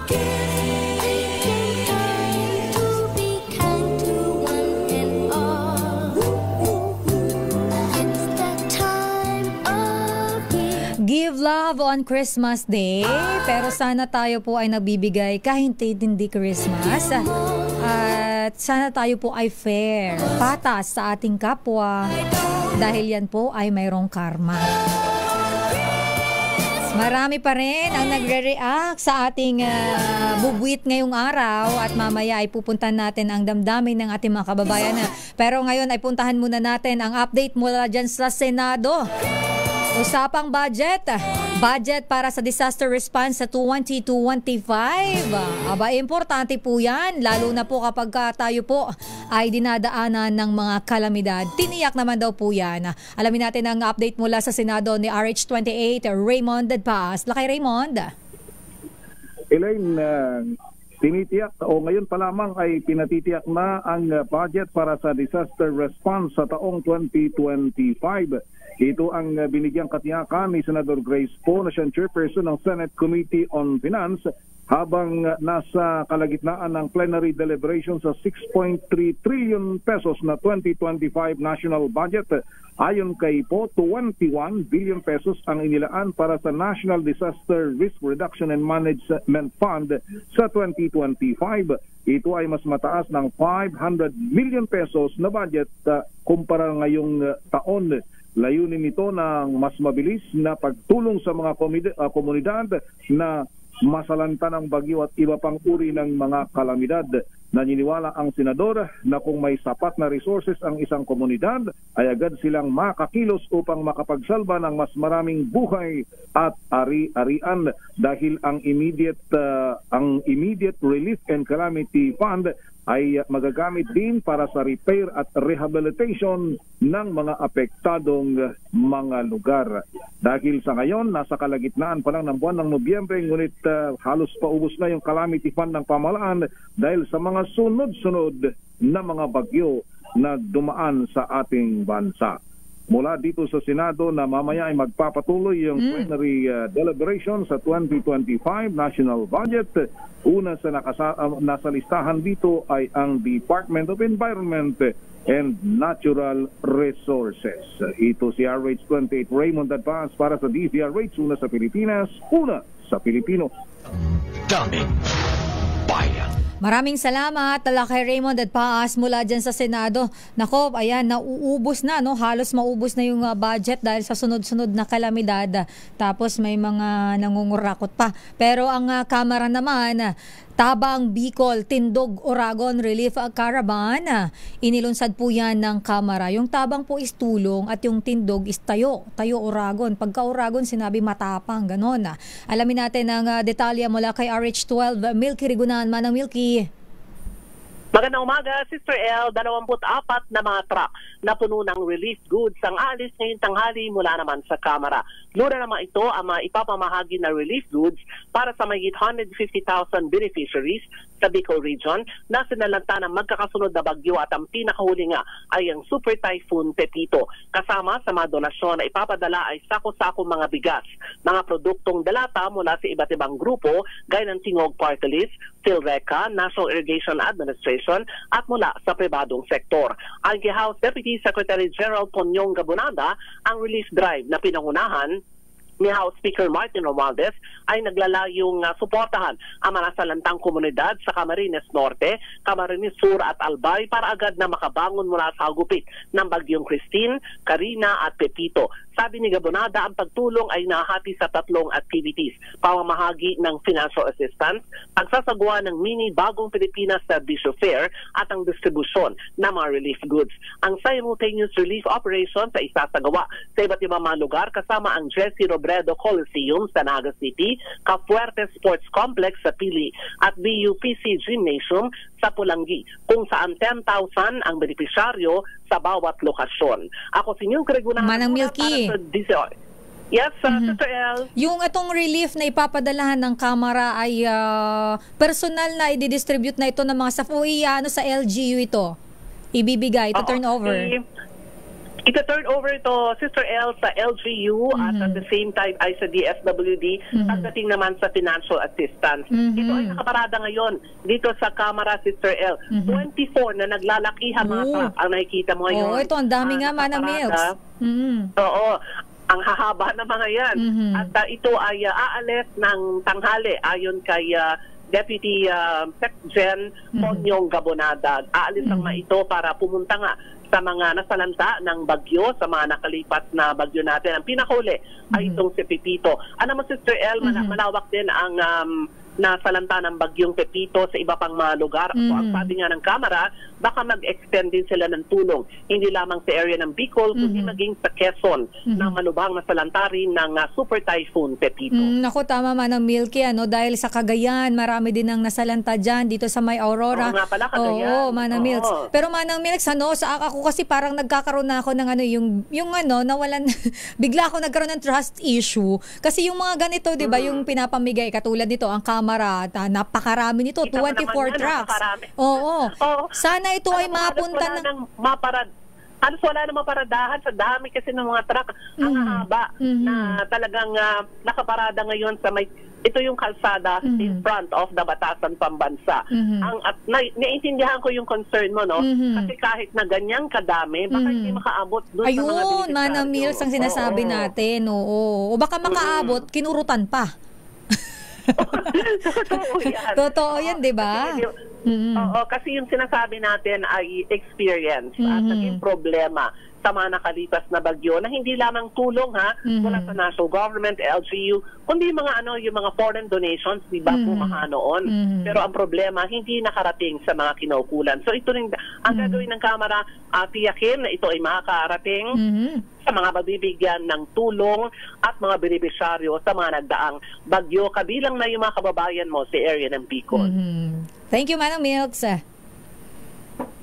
Give love on Christmas Day, pero sana tayo po ay nagbibigay kahit hindi Christmas. At sana tayo po ay fair, patas sa ating kapwa, dahil yan po ay mayroong karma. Marami pa rin ang nagre-react sa ating uh, bubwit ngayong araw, at mamaya ay pupuntahan natin ang damdamin ng ating mga kababayan. Pero ngayon ay puntahan muna natin ang update mula dyan sa Senado. Usapang budget. Budget para sa disaster response sa twenty twenty-five. Aba, importante po yan, lalo na po kapag tayo po ay dinadaanan ng mga kalamidad. Tiniyak naman daw po yan. Alamin natin ang update mula sa Senado ni R H twenty-eight, Raymond Dadpas. Lakay Raymond. Elaine, uh, tinitiyak o ngayon pa lamang ay pinatitiyak na ang budget para sa disaster response sa taong twenty twenty-five. Ito ang binigyang katiyakan ni Senador Grace Poe na siyang chairperson ng Senate Committee on Finance habang nasa kalagitnaan ng plenary deliberation sa six point three trillion pesos na twenty twenty-five national budget. Ayon kay Poe, twenty-one billion pesos ang inilaan para sa National Disaster Risk Reduction and Management Fund sa twenty twenty-five. Ito ay mas mataas ng five hundred million pesos na budget uh, kumpara ngayong uh, taon. Layunin nito ng mas mabilis na pagtulong sa mga komid- uh, komunidad na masalanta ng bagyo at iba pang uri ng mga kalamidad. Naniniwala ang senador na kung may sapat na resources ang isang komunidad, ay agad silang makakilos upang makapagsalba ng mas maraming buhay at ari-arian, dahil ang immediate uh, ang immediate relief and calamity fund ay magagamit din para sa repair at rehabilitation ng mga apektadong mga lugar. Dahil sa ngayon, nasa kalagitnaan pa lang ng buwan ng Nobyembre, ngunit uh, halos paubos na yung calamity fund ng pamahalaan dahil sa mga sunod-sunod na mga bagyo na dumaan sa ating bansa. Mula dito sa Senado na mamaya ay magpapatuloy yung mm. plenary uh, deliberation sa twenty twenty-five national budget. Una sa nakasa- uh, nasa listahan dito ay ang Department of Environment and Natural Resources. Ito si R H twenty-eight Raymond Advance para sa D Z R H, una sa Pilipinas, una sa Pilipino. Daming bayan. Maraming salamat tala kay Raymond at Paas mula dyan sa Senado. Nako, ayan, nauubos na, no? Halos maubos na yung uh, budget dahil sa sunod-sunod na kalamidad. Tapos may mga nangungurakot pa. Pero ang uh, Kamara naman, uh, Tabang, Bicol, Tindog, Oragon Relief Caravan, uh, inilunsad po yan ng Kamara. Yung Tabang po is tulong at yung Tindog is tayo, tayo Oragon. Pagka Oragon, sinabi matapang, ganon. Uh. Alamin natin ang uh, detalye mula kay R H twelve, Milky Rigunan. Manang Milky. Magandang umaga, Sister L. dalawampu't apat na mga truck na puno ng relief goods ang alis ngayong tanghali mula naman sa Kamara. Lura naman ito ang mga ipapamahagi na relief goods para sa mahigit one hundred fifty thousand beneficiaries sa Bicol Region na sinalanta ng magkakasunod na bagyo at ang pinakahuli nga ay ang Super Typhoon Pepito. Kasama sa mga donasyon na ipapadala ay sako-sako mga bigas, mga produktong dalata mula sa iba't ibang grupo gaya ng Tingog Party List, PhilReca, National Irrigation Administration at mula sa pribadong sektor. Ang House Deputy Secretary General Ponyong Gabonada, ang relief drive na pinangunahan ni House Speaker Martin Romualdez ay naglalayong uh, suportahan ang mga nasalantang komunidad sa Camarines Norte, Camarines Sur at Albay para agad na makabangon mula sa hagupit ng bagyong Christine, Karina at Pepito. Sabi ni Gabonada, ang pagtulong ay nahati sa tatlong activities: pamamahagi ng financial assistance, pagsasagawa ng mini Bagong Pilipinas Servicio Fair at ang distribusyon ng mga relief goods. Ang simultaneous relief operation sa isasagawa sa iba't ibang mga lugar kasama ang Jesse Robredo Coliseum sa Naga City, Cafuerte Sports Complex sa Pili at B U P C Gymnasium sa Pulangi, kung saan ten thousand ang benepisyaryo sa bawat lokasyon. Ako si Nyong Kregunan. Manang Milky. Yes, uh, mm-hmm. Sister L. Yung itong relief na ipapadalahan ng Kamara ay uh, personal na i-distribute na ito ng mga staff o ano sa L G U ito? Ibibigay, ito turn over? I- Ito-turn over ito, Sister L, sa L G U mm-hmm. at at the same time ay sa D S W D mm-hmm. pagdating naman sa financial assistance. Mm-hmm. Ito ay nakaparada ngayon dito sa Kamara, Sister L. Mm-hmm. twenty-four na naglalakihan mga truck ang nakikita mo ngayon. Oo, ito ang dami uh, nga, Manang Milks. Mm-hmm. Oo. Ang hahaba na mga yan. Mm-hmm. At uh, ito ay uh, aalis ng tanghali ayon kay uh, Deputy uh, Secgen Ponyong Gabonada. Aalis ang mm-hmm. ito para pumunta nga sa mga nasalanta ng bagyo, sa mga nakalipat na bagyo natin. Ang pinakahuli mm-hmm. ay itong si Pepito. Ano mo, Sister El, mm-hmm. malawak din ang um, nasalanta ng bagyong Pepito sa iba pang mga lugar. Mm-hmm. So, ang sabi nga ng Kamara, baka mag-extend din sila ng tulong. Hindi lamang sa area ng Bicol, mm-hmm. kundi maging sa Quezon mm-hmm. na malubhang nasalanta rin ng uh, Super Typhoon Pepito. Mm, naku, tama man ang Milky, ano, dahil sa Cagayan, marami din ang nasalanta dyan, dito sa May Aurora. Oo nga pala, Cagayan. Oo, Manang Oo. Milks. Pero Manang Milks, ano, sa ako kasi parang nagkakaroon na ako ng ano, yung, yung ano, nawalan, bigla ako nagkaroon ng trust issue. Kasi yung mga ganito, di ba, mm-hmm. yung pinapamigay, katulad nito, ang Kamara, ta, napakarami nito, Kita twenty-four trucks. Oo. Oo. Sana ito ay mapunta ng... ng maparad. Halos wala na maparadahan sa dami kasi ng mga truck. Ang mm-hmm. haba mm-hmm. na talagang uh, nakaparada ngayon sa may... Ito yung kalsada mm-hmm. in front of the Batasan Pambansa. Mm-hmm. Ang, at na, naiintindihan ko yung concern mo, no? Mm-hmm. Kasi kahit na ganyang kadami, baka mm-hmm. hindi makaabot doon Ayun, sa mga beneficiaryo. Ayun, Manang Milks ang sinasabi oo. natin. Oo. O baka makaabot, mm-hmm. kinurutan pa. Totoo yan. Totoo yan, di ba? Mm-hmm. Oo, kasi yung sinasabi natin ay experience mm-hmm. at naging problema sa mga nakalipas na bagyo na hindi lamang tulong ha mm-hmm. mula sa national government, L G U, kundi mga ano yung mga foreign donations, di ba mm-hmm. pumaha noon. Mm-hmm. Pero ang problema, hindi nakarating sa mga kinaukulan. So ito rin, ang mm-hmm. gagawin ng Kamara, uh, tiyakin na ito ay makakarating mm-hmm. sa mga mabibigyan ng tulong at mga benepisyaryo sa mga nagdaang bagyo, kabilang na yung mga kababayan mo sa area ng Bicol. Mm-hmm. Thank you, Manang Milks.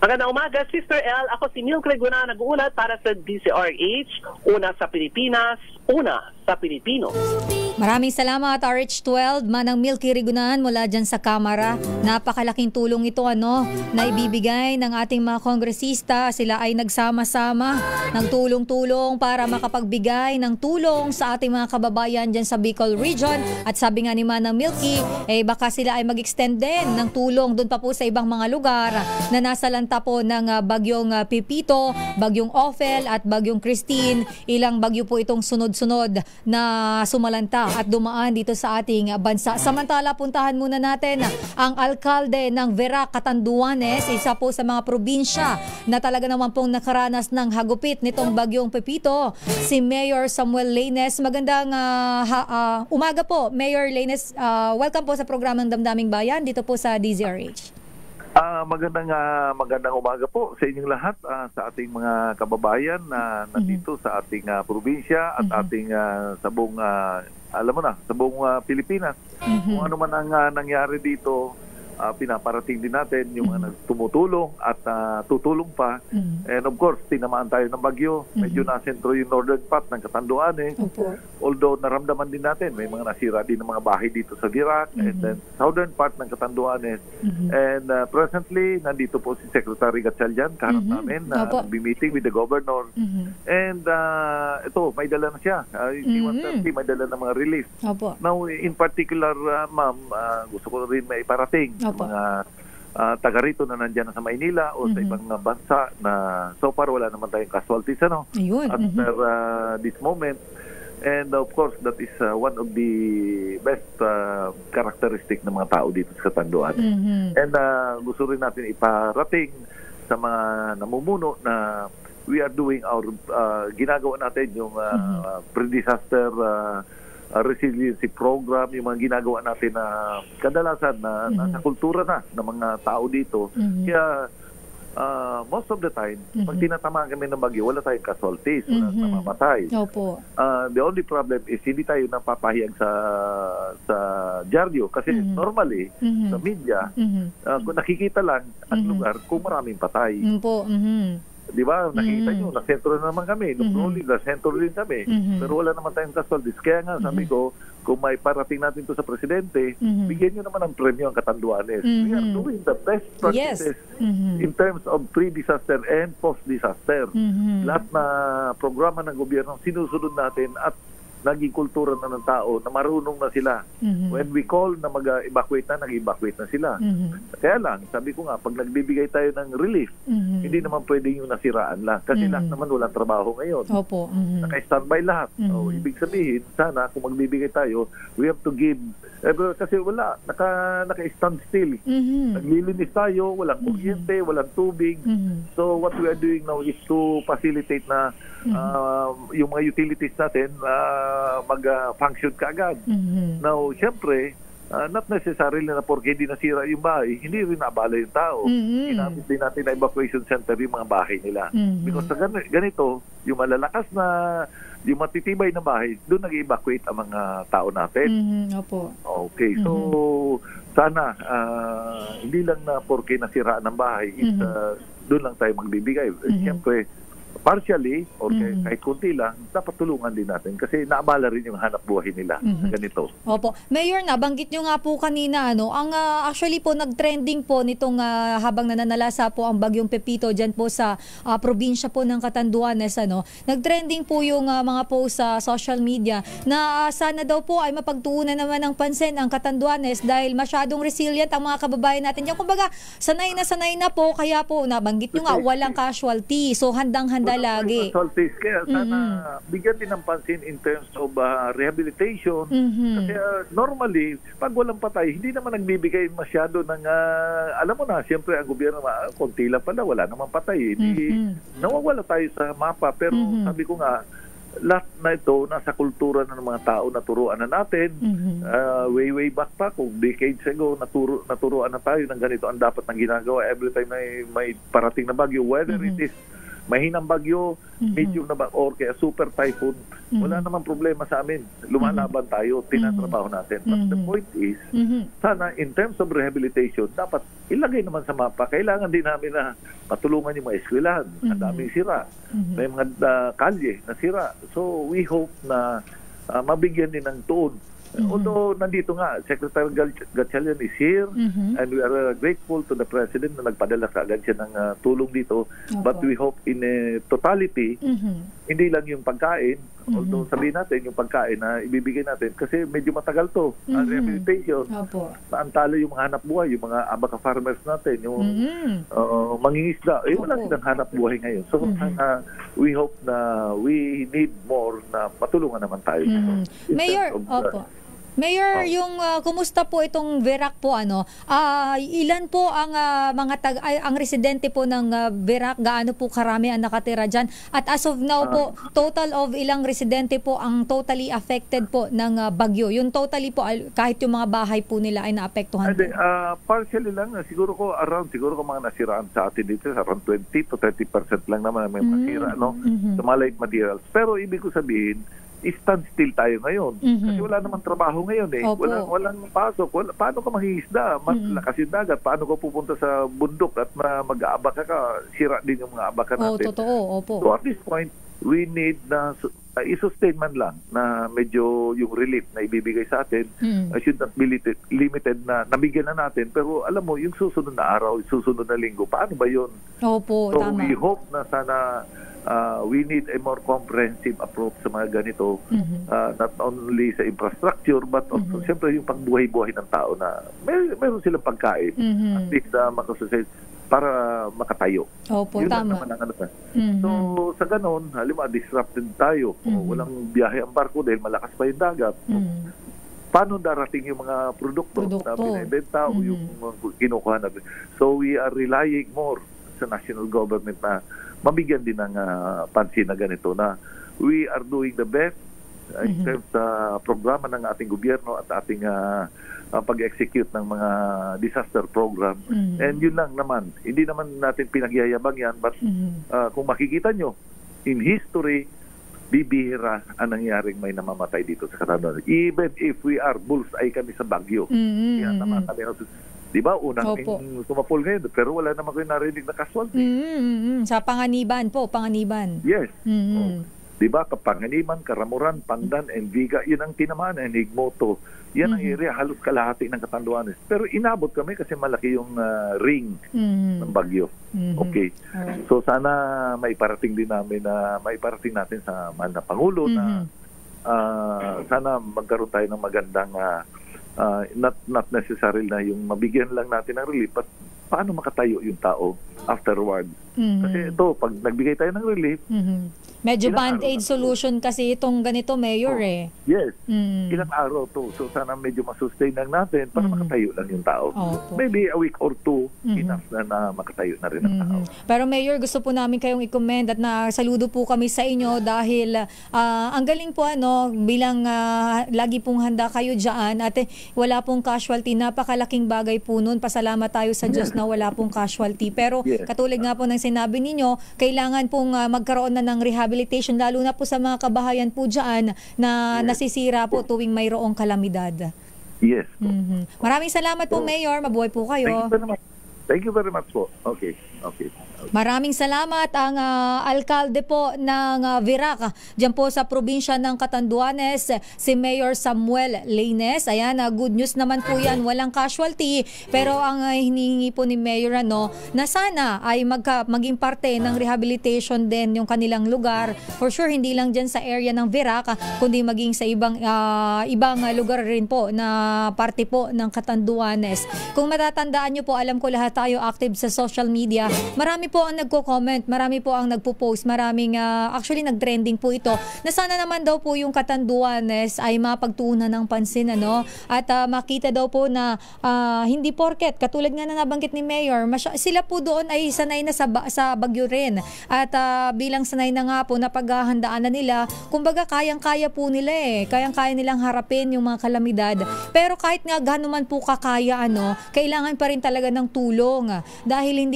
Magandang umaga, Sister L. Ako si Neil Creguna, nag-uulat para sa D Z R H. Una sa Pilipinas, una sa Pilipino. Maraming salamat R H twelve, Manang Milky Rigunan mula dyan sa Kamara. Napakalaking tulong ito ano, na ibibigay ng ating mga kongresista. Sila ay nagsama-sama ng tulong-tulong para makapagbigay ng tulong sa ating mga kababayan dyan sa Bicol Region. At sabi nga ni Manang Milky, eh baka sila ay mag-extend din ng tulong doon pa po sa ibang mga lugar na nasa lanta po ng uh, bagyong uh, Pipito, bagyong Ophel at bagyong Christine. Ilang bagyo po itong sunod-sunod na sumalanta at dumaan dito sa ating bansa. Samantala, puntahan muna natin ang alkalde ng Verac, Catanduanes, isa po sa mga probinsya na talaga naman pong nakaranas ng hagupit nitong bagyong Pepito, si Mayor Samuel Laines. Magandang uh, ha, uh, umaga po, Mayor Laines. Uh, welcome po sa programang Damdaming Bayan dito po sa D Z R H. Uh, magandang uh, magandang umaga po sa inyong lahat, uh, sa ating mga kababayan na uh, nandito mm-hmm. sa ating uh, probinsya at mm-hmm. ating uh, sa buong uh, alam mo na, sa buong uh, Pilipinas. Mm-hmm. Kung ano man ang uh, nangyari dito, uh, pinaparating din natin yung mga mm-hmm. tumutulong at uh, tutulong pa. Mm-hmm. And of course, tinamaan tayo ng bagyo. Mm-hmm. Medyo nasentro yung northern part ng Catanduanes. Okay. Although naramdaman din natin, may mga nasira din ng mga bahay dito sa Verac mm-hmm. and then southern part ng Catanduanes. Mm-hmm. And uh, presently, nandito po si Secretary Gatchalian, kaharap mm-hmm. namin, na uh, nag-meeting with the governor. Mm-hmm. And uh, ito, may dala na siya. Uh, mm-hmm. may dala na mga relief. Opo. Now, in particular, uh, ma'am, uh, gusto ko rin may iparating sa mga uh, taga rito na nandyan na sa Maynila o mm-hmm. sa ibang uh, bansa na so far wala naman tayong casualties ano? Ayun. At mm-hmm. uh, this moment. And of course, that is uh, one of the best uh, characteristic ng mga tao dito sa Catanduanes. Mm-hmm. And uh, gusto rin natin iparating sa mga namumuno na we are doing our, uh, ginagawa natin yung uh, mm-hmm. pre-disaster uh, uh, resiliency program, yung mga ginagawa natin na kadalasan na mm-hmm. nasa kultura na ng mga tao dito. Mm-hmm. Kaya Uh, most of the time, mm-hmm. pag tinatamaan kami ng bagyo, wala tayong casualties, wala mm-hmm. namamatay. Opo. Uh, the only problem is hindi tayo napapahayag sa sa dyaryo kasi mm-hmm. normally mm-hmm. sa media, mm-hmm. uh, kung nakikita lang ang mm-hmm. lugar kung maraming patay. Opo. Mm-hmm. Di ba? Nakita mm-hmm. nyo, nasentro na naman kami. Nung mm-hmm. nasentro rin kami. Mm-hmm. Pero wala naman tayong casualties. Kaya nga, sabi ko, kung may parating natin to sa presidente, mm-hmm. bigyan nyo naman ng premyo ang Catanduanes. Mm-hmm. We are doing the best practices yes. mm-hmm. in terms of pre-disaster and post-disaster. Mm-hmm. Lahat na programa ng gobyerno, sinusunod natin at naging kultura na ng tao na marunong na sila. Mm-hmm. When we call na mag-evacuate na, nag-evacuate na sila. Mm-hmm. Kaya lang, sabi ko nga, pag nagbibigay tayo ng relief, mm-hmm. hindi naman pwede yung nasiraan lang. Kasi mm-hmm. lahat naman walang trabaho ngayon. Opo. Mm-hmm. Naka-standby lahat. Mm-hmm. O, ibig sabihin, sana kung magbibigay tayo, we have to give. Eh, kasi wala, naka, naka-stand still. Mm-hmm. Naglilinis tayo, walang kuryente, mm-hmm. walang tubig. Mm-hmm. So what we are doing now is to facilitate na mm-hmm. uh, yung mga utilities natin uh, mag-function kaagad. Mm-hmm. Now, syempre, uh, not necessarily na porque hindi nasira yung bahay, hindi rin naabala yung tao. Mm-hmm. Ginamit din natin na evacuation center yung mga bahay nila. Mm-hmm. Because sa ganito, yung malalakas na yung matitibay na bahay, doon nag-evacuate ang mga tao natin. Mm-hmm. Opo. Okay, so mm-hmm. sana uh, hindi lang na porque nasiraan ng bahay, mm-hmm. is, uh, doon lang tayo magbibigay. Mm-hmm. Siyempre, partially, or mm-hmm. kahit kunti lang, dapat tulungan din natin kasi naabala rin yung hanap buhay nila mm-hmm. ganito. Opo. Mayor, nabanggit nyo nga po kanina, ano, ang uh, actually po nag-trending po nitong uh, habang nananalasa po ang bagyong Pepito dyan po sa uh, probinsya po ng Catanduanes, ano, nag-trending po yung uh, mga post sa social media na uh, sana daw po ay mapagtuunan naman ng pansin ang Catanduanes dahil masyadong resilient ang mga kababayan natin dyan. Kumbaga, sanay na sanay na po, kaya po nabanggit nyo nga, walang casualty. So, handang-handa lagi. Kaya sana mm-hmm. bigyan din ng pansin in terms of uh, rehabilitation. Mm-hmm. Kasi uh, normally, pag walang patay, hindi naman nagbibigay masyado ng, uh, alam mo na, siyempre ang gobyerno, uh, konti lang pala, wala namang patay. Hindi, mm-hmm. nawawala tayo sa mapa. Pero mm-hmm. sabi ko nga, lahat na ito, nasa kultura na ng mga tao, naturuan na natin. Mm-hmm. uh, way, way back pa, kung decades ago, naturo, naturuan na tayo ng ganito ang dapat na ginagawa every time may, may parating na bagyo, whether mm-hmm. it is mahinang bagyo, medium na ba, or kaya super typhoon, wala namang problema sa amin. Lumalaban tayo, tinatrabaho natin. But the point is, sana in terms of rehabilitation, dapat ilagay naman sa mapa. Kailangan din namin na matulungan yung mga eskwelahan. Ang daming sira. May mga uh, kalye na sira. So we hope na uh, mabigyan din ng tuon. Mm-hmm. Although nandito nga, Secretary Gatchalian is here, mm-hmm. and we are uh, grateful to the President na nagpadala sa agad siya ng uh, tulong dito. Okay. But we hope in a totality, mm-hmm. hindi lang yung pagkain, mm-hmm. although sabihin natin yung pagkain na ibibigay natin, kasi medyo matagal to, mm-hmm. ang rehabilitation. Opo. Naantalo yung mga hanap buhay, yung mga abaka farmers natin, yung mm-hmm. uh, mangingisda, eh wala silang hanap buhay ngayon. So mm-hmm. uh, we hope na we need more na patulungan naman tayo. Mm-hmm. Mayor, of, uh, opo. Mayor, oh. yung uh, kumusta po itong Verac po ano? Uh, ilan po ang uh, mga tag ay, ang residente po ng uh, Verac, gaano po karami ang nakatira diyan? At as of now uh, po, total of ilang residente po ang totally affected po ng uh, bagyo? Yung totally po kahit yung mga bahay po nila ay naapektuhan. Ade, uh, partially lang, siguro ko around siguro ko mga nasiraan sa atin dito around twenty to thirty percent lang naman may masira, mm-hmm. no? Mm-hmm. Sa mga light materials. Pero ibig ko sabihin, stand still tayo ngayon. Mm-hmm. Kasi wala namang trabaho ngayon eh. Opo. Wala, walang pasok. Wala, paano ka mangingisda? Mas mm-hmm. lakas yung dagat. Paano ka pupunta sa bundok at na mag-aabaka ka? Sira din yung mga abaka natin. Oh, totoo. Opo. So at this point, we need na uh, i-sustain man lang na medyo yung relief na ibibigay sa atin mm-hmm. uh, should not be limited, limited na nabigyan na natin. Pero alam mo, yung susunod na araw, yung susunod na linggo, paano ba yun? Opo, so tama. We hope na sana Uh, we need a more comprehensive approach sa mga ganito, mm-hmm. uh, not only sa infrastructure but also mm-hmm. siyempre yung pagbuhay-buhay ng tao na may, meron silang pagkain mm-hmm. at least uh, makasusay para makatayo. Opo, yun tama. Naman ang ano. Mm-hmm. So sa ganon, halimbawa disrupted tayo, mm-hmm. o walang biyahe ang barko dahil malakas pa yung dagat. Mm-hmm. Paano darating yung mga produkto, produkto. na binibenta mm-hmm. o yung kinukuha natin. So we are relying more sa national government na mabigyan din ng uh, pansin na ganito na we are doing the best uh, in mm-hmm. terms sa uh, programa ng ating gobyerno at ating uh, uh, pag-execute ng mga disaster program. Mm-hmm. And yun lang naman. Hindi naman natin pinagyayabang yan but mm-hmm. uh, kung makikita nyo, in history, bibihira ang nangyaring may namamatay dito sa Canada. Even if we are bullseye kami sa Baguio. Mm-hmm. Yan naman kami. Di ba? Unang sumapol ngayon, pero wala naman kayo narinig na casualty. Mm-hmm. Sa Panganiban po, Panganiban. Yes. Mm-hmm. Oh. Di ba? Kapanganiban, Karamuran, Pandan, Enviga, yun ang tinamaan, Enigmoto. Yan mm-hmm. ang area, halos kalahati ng Catanduanes. Pero inabot kami kasi malaki yung uh, ring mm-hmm. ng bagyo. Mm-hmm. Okay. Right. So sana maiparating din namin na maiparating natin sa mahal na Pangulo mm-hmm. na uh, sana magkaroon tayo ng magandang uh, Uh, not not necessarily na yung mabigyan lang natin ng relief, but paano makatayo yung tao afterward. Mm-hmm. Kasi ito, pag nagbigay tayo ng relief, mm-hmm. medyo band-aid solution kasi itong ganito, Mayor oh, eh. Yes. Mm-hmm. Ilang araw to. So sana medyo masustain lang natin para mm-hmm. makatayo lang yung tao. Oh, maybe a week or two, mm-hmm. enough na, na makatayo na rin ang mm-hmm. tao. Pero Mayor, gusto po namin kayong i-commend at na saludo po kami sa inyo dahil uh, ang galing po ano, bilang uh, lagi pong handa kayo dyan at eh, wala pong casualty. Napakalaking bagay po nun. Pasalamat tayo sa Diyos yes. na wala pong casualty. Pero yes. katulad nga po ng sinabi ninyo, kailangan pong uh, magkaroon na ng rehabilitation lalo na po sa mga kabahayan po dyan na yes. nasisira po tuwing mayroong kalamidad. Yes. Mm-hmm. Maraming salamat po, Mayor. Mabuhay po kayo. Thank you very much. Thank you very much po. Okay. Okay. Maraming salamat ang uh, alkalde po ng uh, Verac diyan po sa probinsya ng Catanduanes, si Mayor Samuel Laines. Ayan, uh, good news naman po yan, walang casualty. Pero ang uh, hinihingi po ni Mayor ano, na sana ay magka, maging parte ng rehabilitation din yung kanilang lugar. For sure, hindi lang diyan sa area ng Verac, kundi maging sa ibang uh, ibang uh, lugar rin po na parte po ng Catanduanes. Kung matatandaan nyo po, alam ko lahat tayo active sa social media. Marami po ang nagko-comment, marami po ang nagpo-post, maraming uh, actually nag-trending po ito na sana naman daw po yung Catanduanes ay mapagtuunan ng pansin ano at uh, makita daw po na uh, hindi porket katulad nga na nabanggit ni Mayor, masya, sila po doon ay sanay na sa, sa bagyo rin at uh, bilang sanay na nga po na paghahandaan na nila, kumbaga kayang-kaya po nila eh, kayang-kaya nilang harapin yung mga kalamidad. Pero kahit nga gaano man po kakaya ano, kailangan pa rin talaga ng tulong dahil hindi naman po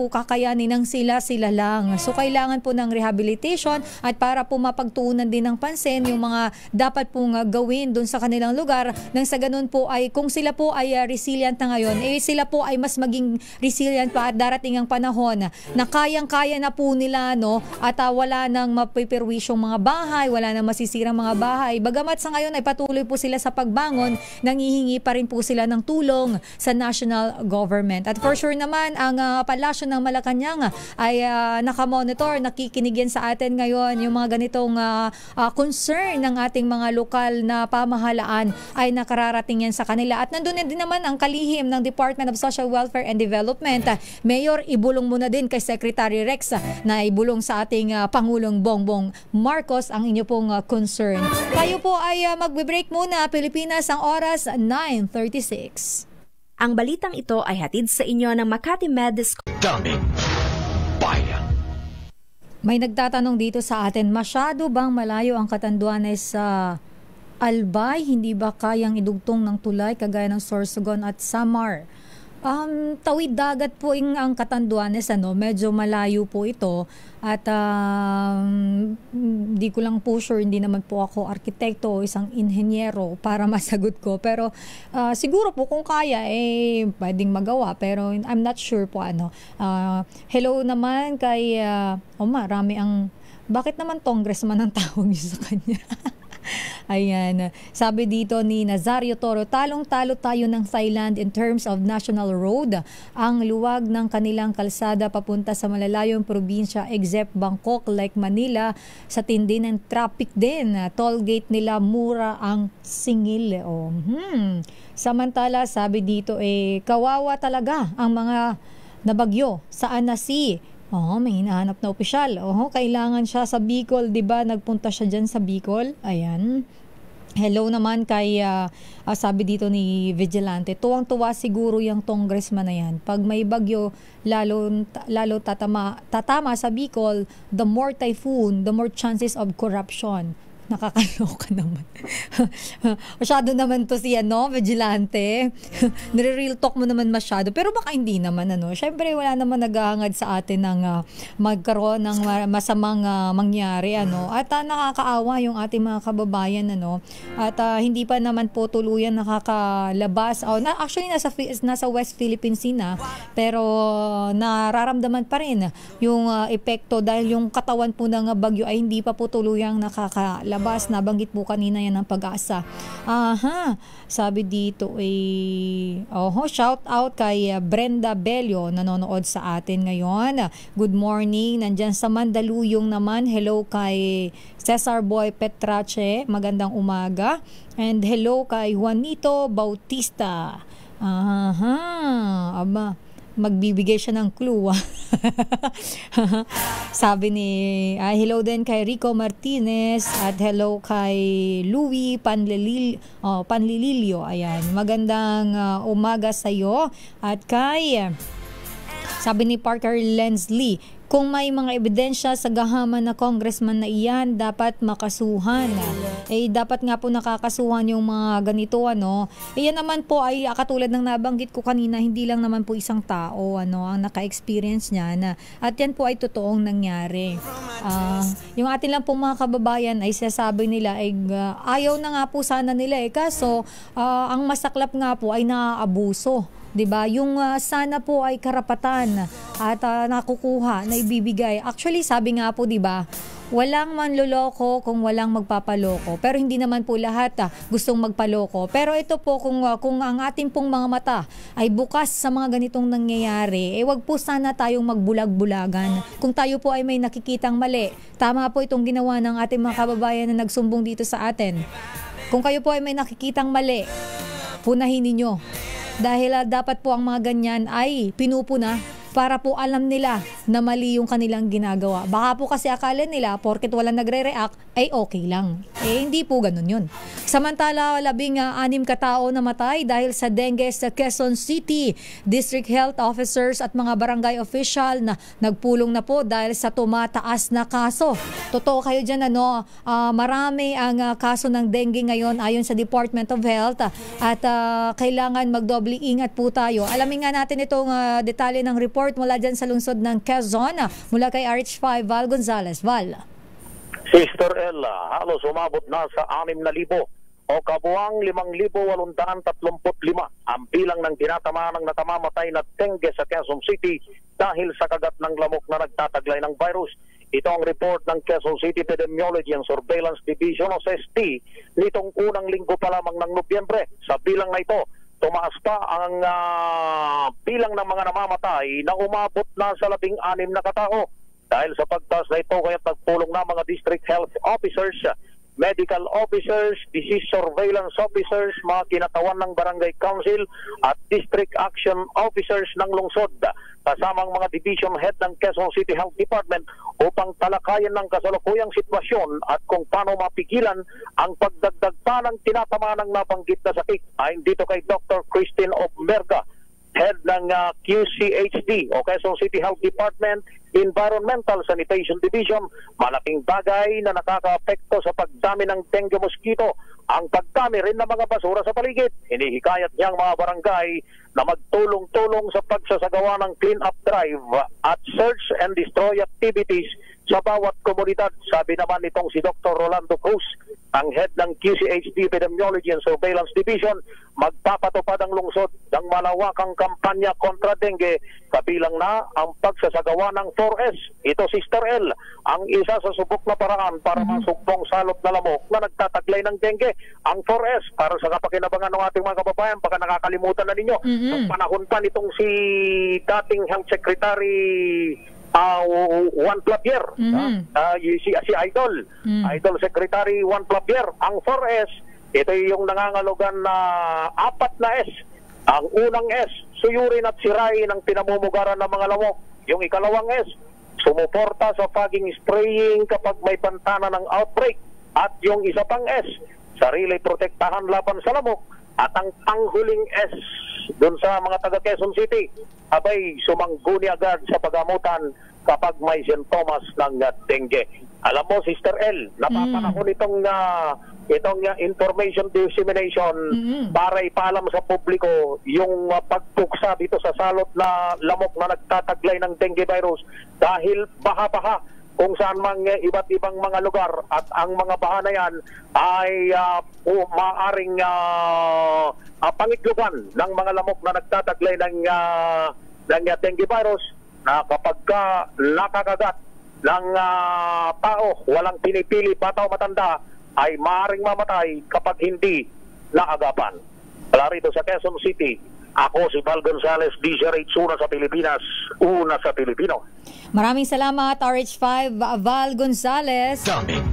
po kakayanin ng sila-sila lang. So kailangan po ng rehabilitation at para po mapagtuunan din ng pansin yung mga dapat pong uh, gawin doon sa kanilang lugar nang sa ganun po ay kung sila po ay uh, resilient na ngayon, eh sila po ay mas maging resilient pa at darating ang panahon na kayang-kaya na po nila, no, at uh, wala nang mapipirwisyong mga bahay, wala nang masisirang mga bahay. Bagamat sa ngayon ay patuloy po sila sa pagbangon, nangihingi pa rin po sila ng tulong sa national government. At for sure naman, ang uh, palasyo ng Malacanang ay uh, nakamonitor, nakikinig yan sa atin ngayon. Yung mga ganitong uh, uh, concern ng ating mga lokal na pamahalaan ay nakararating yan sa kanila. At nandun din naman ang kalihim ng Department of Social Welfare and Development. Uh, Mayor, ibulong mo na din kay Secretary Rex uh, na ibulong sa ating uh, Pangulong Bongbong Marcos ang inyo pong uh, concern. Tayo po ay uh, magbe-break muna. Pilipinas, ang oras nine thirty-six. Ang balitang ito ay hatid sa inyo ng Makati Med School. Daming bayan. May nagtatanong dito sa atin, masyado bang malayo ang Catanduanes sa Albay? Hindi ba kayang idugtong ng tulay kagaya ng Sorsogon at Samar? Um, tawid dagat po yung ang Catanduanes, ano, medyo malayo po ito at um, hindi ko lang po sure, hindi naman po ako arkitekto o isang inhenyero para masagot ko, pero uh, siguro po kung kaya eh pwedeng magawa, pero I'm not sure po ano. Uh, hello naman kay uh, oh marami ang, bakit naman congressman ang tawag niyo sa kanya? Ayan, sabi dito ni Nazario Toro, talong-talo tayo ng Thailand in terms of national road. Ang luwag ng kanilang kalsada papunta sa malalayong probinsya except Bangkok like Manila, sa tindi ng traffic din. Toll gate nila mura ang singil. Oh, hmm. Samantala, sabi dito eh kawawa talaga ang mga nabagyo sa Anasi. Oh, may hinahanap na opisyal. Oh, kailangan siya sa Bicol, 'di ba? Nagpunta siya diyan sa Bicol. Ayan. Hello naman kay uh, uh, sabi dito ni Vigilante. Tuwang-tuwa siguro yung congressman na yan. Pag may bagyo, lalo lalo tatama tatama sa Bicol, the more typhoon, the more chances of corruption. Nakakaloka naman. Masyado naman to si ano, Vigilante. Nire-real talk mo naman masyado. Pero baka hindi naman, ano. Siyempre, wala naman naghahangad sa atin ng uh, magkaroon ng masamang uh, mangyari, ano. At uh, nakakaawa yung ating mga kababayan, ano. At uh, hindi pa naman po tuluyan nakakalabas. Oh, na, actually, nasa, nasa West Philippine Sea na. Pero uh, nararamdaman pa rin yung uh, epekto dahil yung katawan po ng bagyo ay hindi pa po tuluyang nakakalabas. Labas, nabanggit po kanina yan ng Pag-asa. Aha, sabi dito eh, oho, shout out kay Brenda Bello, nanonood sa atin ngayon. Good morning, nandyan sa Mandaluyong naman. Hello kay Cesar Boy Petrache, magandang umaga. And hello kay Juanito Bautista. Aha, aba, magbibigay siya ng clue. Sabi ni uh, hello din kay Rico Martinez at hello kay Louie Panlilil, oh, Panlililio. Ayan, magandang uh, umaga sa iyo. At kay uh, sabi ni Parker Lensley, kung may mga ebidensya sa gahaman na congressman na iyan, dapat makasuhan. Eh, dapat nga po nakakasuhan yung mga ganito, ano. Eh, yan naman po ay katulad ng nabanggit ko kanina, hindi lang naman po isang tao, ano, ang naka-experience niyan. At yan po ay totoong nangyari. Uh, yung atin lang po mga kababayan ay sasabi nila, ay uh, ayaw na nga po sana nila eh. Kaso, uh, ang masaklap nga po ay naaabuso. 'Di ba? Yung uh, sana po ay karapatan at uh, nakukuha, na ibibigay. Actually, sabi nga po, 'di ba? Walang manloloko kung walang magpapaloko. Pero hindi naman po lahat ah, gustong magpaloko. Pero ito po, kung, uh, kung ang ating pong mga mata ay bukas sa mga ganitong nangyayari, eh wag po sana tayong magbulag-bulagan. Kung tayo po ay may nakikitang mali, tama po itong ginawa ng ating mga kababayan na nagsumbong dito sa atin. Kung kayo po ay may nakikitang mali, punahin ninyo. Dahil uh, dapat po ang mga ganyan ay pinupuna para po alam nila na mali yung kanilang ginagawa. Baka po kasi akala nila porket walang nagre-react ay okay lang. Eh hindi po ganun yun. Samantala, labing uh, anim katao namatay dahil sa dengue sa Quezon City. District Health Officers at mga barangay official na nagpulong na po dahil sa tumataas na kaso. Totoo kayo dyan, ano, uh, marami ang uh, kaso ng dengue ngayon ayon sa Department of Health uh, at uh, kailangan magdoble ingat po tayo. Alamin nga natin itong uh, detalye ng report report mula dyan sa lungsod ng Quezon. Mula kay R H five, Val Gonzalez. Val. Sister Ella, halos umabot na sa anim na libo o kabuang limang libo walundaan tatlumput lima ang bilang ng tinatamaan ng natamamatay na dengue sa Quezon City dahil sa kagat ng lamok na nagtataglay ng virus. Ito ang report ng Quezon City Epidemiology and Surveillance Division o S E S T nitong unang linggo pa lamang ng Nobyembre. Sa bilang na ito, tumaas pa ang uh, bilang ng mga namamatay na umabot na sa labing anim na katao. Dahil sa pagtaas na ito, kaya nagpulong na mga district health officers, medical officers, disease surveillance officers, mga kinatawan ng barangay council at district action officers ng lungsod, kasamang mga division head ng Quezon City Health Department upang talakayan ng kasalukuyang sitwasyon at kung paano mapigilan ang pagdagdag pa ng tinatamaan ng nabanggit na sakit. Ayon dito kay Doctor Christine Obmerga, head ng uh, Q C H D o Quezon City Health Department Environmental Sanitation Division, malaking bagay na nakakaapekto sa pagdami ng dengue mosquito ang pagdami rin ng mga basura sa paligid. Inihikayat niyang mga barangay na magtulong-tulong sa pagsasagawa ng clean-up drive at search and destroy activities sa bawat komunidad. Sabi naman nitong si Doctor Rolando Cruz, ang head ng Q C H D Epidemiology and Surveillance Division, magpapatupad ang lungsod ng malawakang kampanya kontra dengue, kabilang na ang pagsasagawa ng four S. Ito, Sister L, ang isa sa subok na paraan para mm-hmm. masugbong salot na lamok na nagtataglay ng dengue. Ang four S, para sa kapakinabangan ng ating mga kababayan, baka nakakalimutan na ninyo, mm-hmm. nung panahon pa nitong si dating Health Secretary Uh, Juan Clavier, mm-hmm. uh, si, si Idol, mm. Idol Secretary Juan Clavier. Ang four S, ito yung nangangalogan na apat na S. Ang unang S, suyurin at sirain ang pinamumugaran ng mga lamok. Yung ikalawang S, sumuporta sa fogging spraying kapag may pantana ng outbreak. At yung isa pang S, sarili protektahan laban sa lamok. At ang panghuling S, dun sa mga taga Quezon City, abay sumangguni agad sa pagamutan kapag may sintomas ng uh, dengue. Alam mo, Sister L, napapanahon mm. itong uh, itong uh, information dissemination mm-hmm. para ipaalam sa publiko yung uh, pagpuksa dito sa salot na lamok na nagtataglay ng dengue virus dahil baha-baha kung saan mang uh, iba't ibang mga lugar at ang mga baha na yan ay uh, uh, maaring uh, uh, pangitlugan ng mga lamok na nagtataglay ng uh, ng uh, dengue virus na kapag ka nakakagat ng uh, tao, walang pinipili, bata o matanda, ay maaaring mamatay kapag hindi naagapan. Wala rito sa Quezon City, ako si Val Gonzalez, D J R H, una sa Pilipinas, una sa Pilipino. Maraming salamat, R H five, Val Gonzalez. Coming.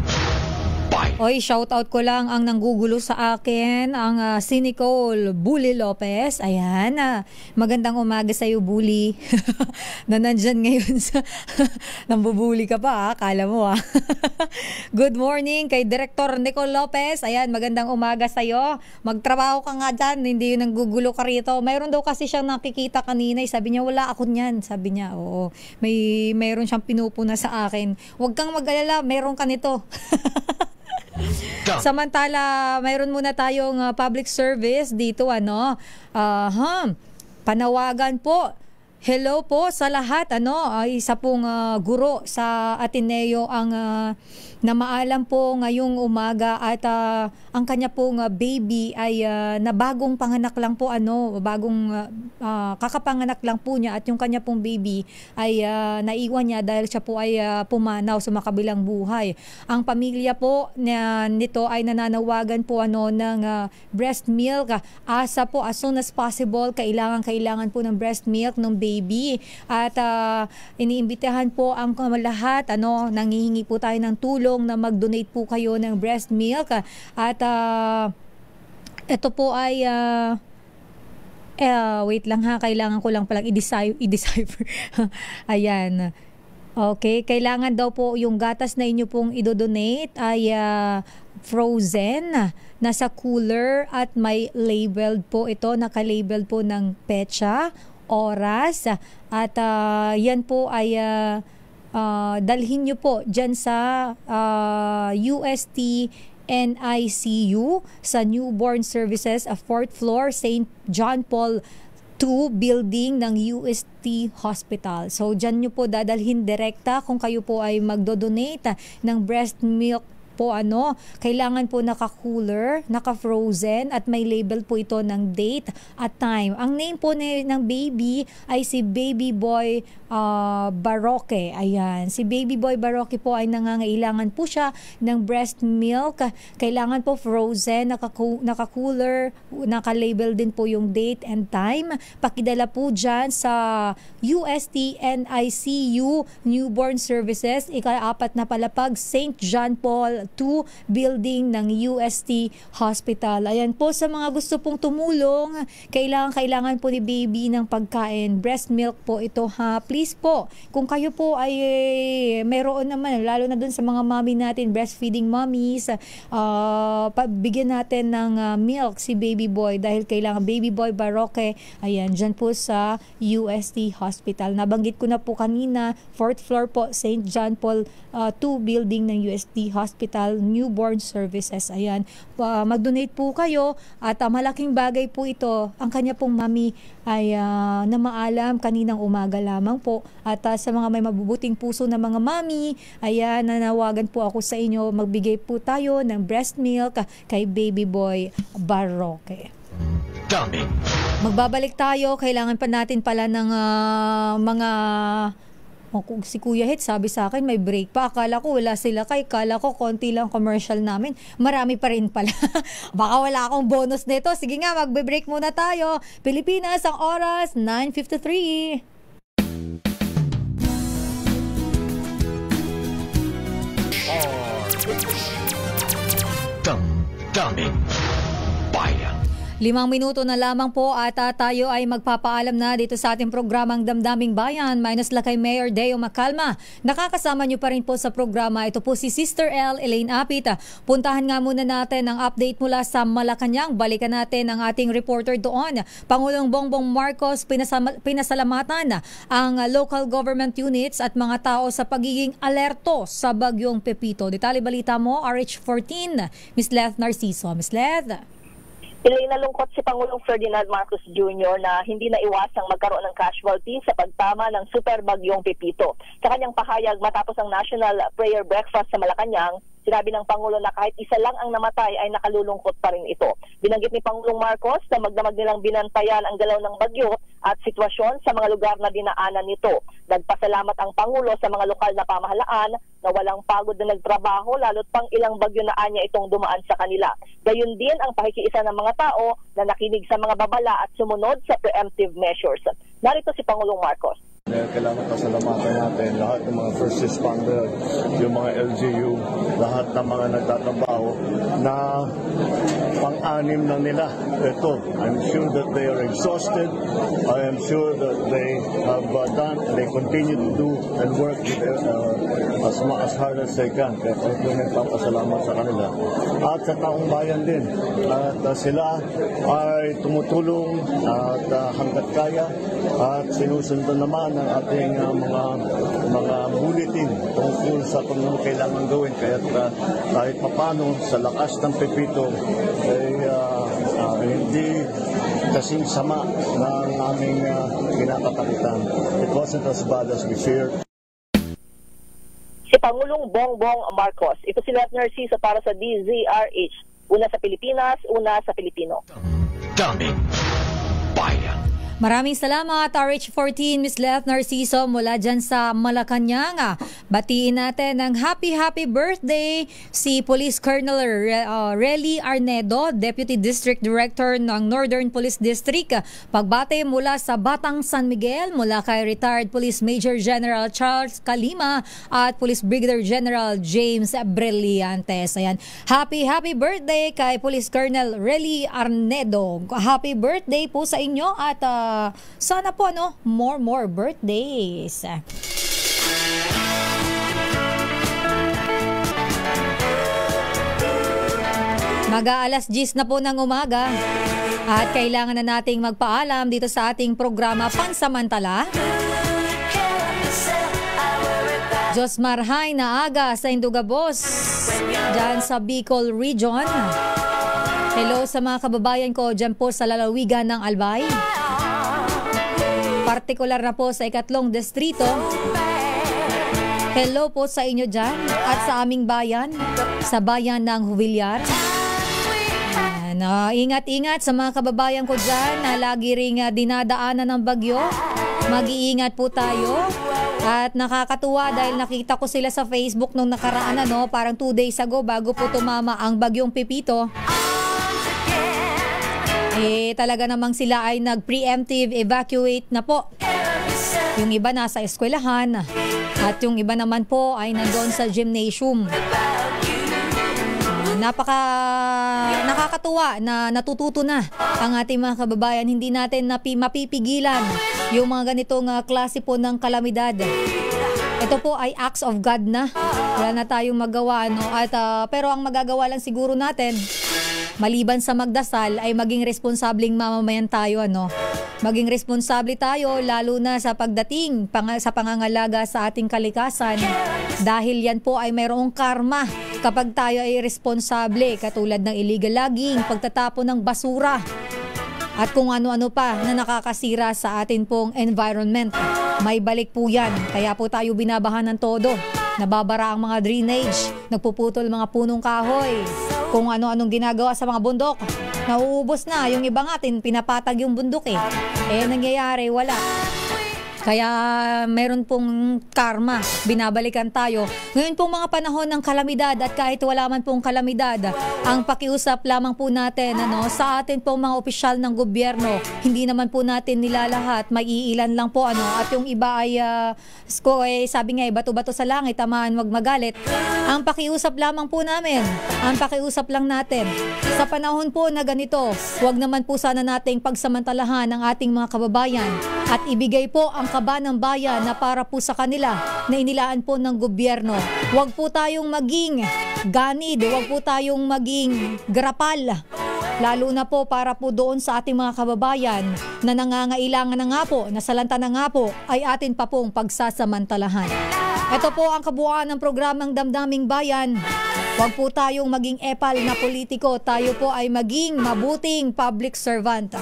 Oy, shoutout ko lang ang nanggugulo sa akin, ang uh, si Nicole Bully Lopez. Ayan, uh, magandang umaga sa iyo, Bully. Na nandyan ngayon sa... Nambubuli ka pa, ha? Kala mo, ha? Good morning kay Director Nicole Lopez. Ayan, magandang umaga sa iyo. Magtrabaho ka nga dyan, hindi yun nanggugulo ka rito. Mayroon daw kasi siyang nakikita kanina. Sabi niya, wala ako niyan. Sabi niya, oo. May, mayroon siyang pinupuna sa akin. Huwag kang mag-alala, mayroon ka nito. Samantala, mayroon muna tayong uh, public service dito, ano, uh, huh, panawagan po. Hello po sa lahat, ano, uh, isa pong uh, guro sa Ateneo ang uh, namaalam po ngayong umaga at uh, ang kanya pong uh, baby ay uh, na bagong panganak lang po, ano, bagong uh, uh, kakapanganak lang po niya at yung kanya pong baby ay uh, naiwan niya dahil siya po ay uh, pumanaw sa makabilang buhay. Ang pamilya po na, nito ay nananawagan po, ano, ng uh, breast milk. Asa po as soon as possible, kailangan kailangan po ng breast milk ng baby at uh, iniimbitahan po ang lahat, ano, nangihingi po tayo ng tulong na mag-donate po kayo ng breast milk at uh, ito po ay uh, uh, wait lang ha, kailangan ko lang palang i-decipher, i-decipher. Ayan, okay, kailangan daw po yung gatas na inyo pong idodonate ay uh, frozen, nasa cooler at may labeled po ito, naka-labeled po ng petsa, oras at uh, yan po ay uh, Uh, dalhin nyo po dyan sa uh, U S T N I C U sa Newborn Services, a fourth floor, Saint John Paul two building ng U S T Hospital. So, dyan nyo po dadalhin direkta kung kayo po ay magdodonate ng breast milk po ano, kailangan po naka-cooler, naka-frozen at may label po ito ng date at time. Ang name po ni, ng baby ay si Baby Boy uh, Baroque. Ayan, si Baby Boy Baroque po ay nangangailangan po siya ng breast milk. Kailangan po frozen, naka-cooler, naka-label din po yung date and time. Pakidala po dyan sa U S T N I C U Newborn Services, ika-apat na palapag, Saint John Paul two building ng U S T Hospital. Ayan po, sa mga gusto pong tumulong, kailangan kailangan po ni baby ng pagkain. Breast milk po ito ha. Please po, kung kayo po ay eh, mayroon naman, lalo na dun sa mga mommy natin, breastfeeding mommies, uh, pabigyan natin ng uh, milk si baby boy dahil kailangan. Baby Boy Baroque, ayan, dyan po sa U S T Hospital. Nabanggit ko na po kanina, fourth floor po, Saint John Paul uh, two building ng U S T Hospital Newborn Services. Ayan, uh, mag-donate po kayo at uh, malaking bagay po ito. Ang kanya pong mami ay uh, na maalam kaninang umaga lamang po. At uh, sa mga may mabubuting puso na mga mami, ayan, nanawagan po ako sa inyo, magbigay po tayo ng breast milk kay Baby Boy Baroque. Dami. Magbabalik tayo, kailangan pa natin pala ng uh, mga oh, si Kuya Het sabi sa akin may break pa. Akala ko wala sila kay, akala ko konti lang commercial namin. Marami pa rin pala. Baka wala akong bonus nito. Sige nga, magbe-break muna tayo. Pilipinas, ang oras nine fifty-three. Damdamin Bayan. Limang minuto na lamang po at uh, tayo ay magpapaalam na dito sa ating programang Damdaming Bayan. Minus lang kay Mayor Deo Macalma. Nakakasama nyo pa rin po sa programa. Ito po si Sister L, Elaine Apit. Puntahan nga muna natin ang update mula sa Malacanang. Balikan natin ang ating reporter doon. Pangulong Bongbong Marcos pinasam- pinasalamatan ang uh, local government units at mga tao sa pagiging alerto sa bagyong Pepito. Detalye balita mo, R H fourteen. Miss Leth Narciso. Miss Leth. Ilay nalungkot si Pangulong Ferdinand Marcos Junior na hindi na iwasang magkaroon ng casualty sa pagtama ng super bagyong Pepito. Sa kanyang pahayag matapos ang National Prayer Breakfast sa Malacanang, sinabi ng Pangulo na kahit isa lang ang namatay ay nakalulungkot pa rin ito. Binanggit ni Pangulong Marcos na magdamag nilang binantayan ang galaw ng bagyo at sitwasyon sa mga lugar na dinaanan nito. Nagpasalamat ang Pangulo sa mga lokal na pamahalaan na walang pagod na nagtrabaho lalo't pang ilang bagyo na anya itong dumaan sa kanila. Gayun din ang pakikiisa ng mga tao na nakinig sa mga babala at sumunod sa preemptive measures. Narito si Pangulong Marcos. Kailangan pasalamatan natin lahat ng mga first responder, yung mga L G U, lahat ng mga nagtatrabaho na pang-anim na nila. Ito, I'm sure that they are exhausted. I am sure that they have uh, done, they continue to do and work with, uh, as, as hard as they can. Kaya ito nagpapasalamat sa kanila. At sa taong bayan din. At uh, sila ay tumutulong at uh, hanggat kaya at sinusundan naman ng ating uh, mga mga bulletin tungkol sa kung ano kailangan gawin. Kaya uh, kahit papano sa lakas ng Pepito ay uh, uh, hindi kasing sama ng aming uh, kinakatakutan. It wasn't as bad as we feared. Si Pangulong Bongbong Marcos. Ito si Leth Narciso para sa D Z R H. Una sa Pilipinas, una sa Pilipino. Daming Bayan. Maraming salamat R H fourteen, Miss Leth Narciso mula dyan sa Malacanang. Batiin natin ng happy happy birthday si Police Colonel Re- uh, Relly Arnedo, Deputy District Director ng Northern Police District. Pagbate mula sa Batang San Miguel mula kay Retired Police Major General Charles Calima at Police Brigadier General James Brillantes. Ayan. Happy happy birthday kay Police Colonel Relly Arnedo. Happy birthday po sa inyo at uh, Uh, sana po ano, more more birthdays. Mag-aalas diyes na po ng umaga at kailangan na nating magpaalam dito sa ating programa Pansamantala. Diyos marhay na aga sa Indugabos dyan sa Bicol Region. Hello sa mga kababayan ko dyan po sa lalawigan ng Albay. partikular na po sa ikatlong distrito. Hello po sa inyo dyan at sa aming bayan, sa bayan ng Huvillar. Uh, ingat-ingat sa mga kababayan ko dyan na lagi ring uh, dinadaanan ng bagyo. Mag-iingat po tayo. At nakakatuwa dahil nakita ko sila sa Facebook nung nakaraan, ano, parang two days ago bago po tumama ang bagyong Pepito. Eh, talaga namang sila ay nag-preemptive evacuate na po. Yung iba nasa eskwelahan at yung iba naman po ay nandoon sa gymnasium. Uh, napaka nakakatuwa na natututo na ang ating mga kababayan. Hindi natin napi, mapipigilan yung mga ganitong uh, klase po ng kalamidad. Ito po ay acts of God na. Wala na tayong magawa, no? At, uh, pero ang magagawa lang siguro natin, maliban sa magdasal, ay maging responsableng mamamayan tayo, ano? Maging responsable tayo lalo na sa pagdating pang, sa pangangalaga sa ating kalikasan. Dahil yan po ay mayroong karma kapag tayo ay responsable, katulad ng illegal logging, pagtatapon ng basura, at kung ano-ano pa na nakakasira sa atin pong environment. May balik po yan. Kaya po tayo binabahan ng todo. Nababara ang mga drainage, nagpuputol mga punong kahoy, kung ano-anong ginagawa sa mga bundok. Nauubos na. Yung iba nga, pinapatag yung bundok eh. Eh, nangyayari, wala. Kaya meron pong karma, binabalikan tayo. Ngayon pong mga panahon ng kalamidad at kahit wala man pong kalamidad, ang pakiusap lamang po natin, ano, sa atin pong mga opisyal ng gobyerno, hindi naman po natin nilalahat, may iilan lang po, ano, at yung iba ay uh, sko, eh, sabi nga, eh, bato-bato sa langit, tamaan, wag magalit. Ang pakiusap lamang po namin, ang pakiusap lang natin, sa panahon po na ganito, wag naman po sana nating pagsamantalahan ang ating mga kababayan at ibigay po ang kaba ng bayan na para po sa kanila na inilaan po ng gobyerno. Huwag po tayong maging ganid, huwag po tayong maging grapal. Lalo na po para po doon sa ating mga kababayan na nangangailangan na nga po, nasalanta na nga po, ay atin pa pong pagsasamantalahan. Ito po ang kabuuan ng programang Damdaming Bayan. Huwag po tayong maging epal na politiko, tayo po ay maging mabuting public servant.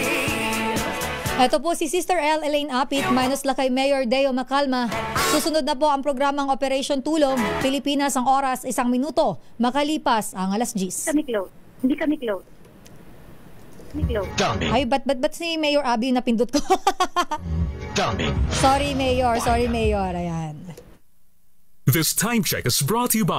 Ito po si Sister L. Elaine Apit, minus la kay Mayor Deo Macalma. Susunod na po ang programang Operation Tulong, Pilipinas ang oras, isang minuto, makalipas ang alas diyes. Kami close. Hindi kami close. Kami close. Ay, ba't ba't ba't si Mayor Abby napindot ko? Sorry, Mayor. Sorry, Mayor. Ayan. This time check is brought to you by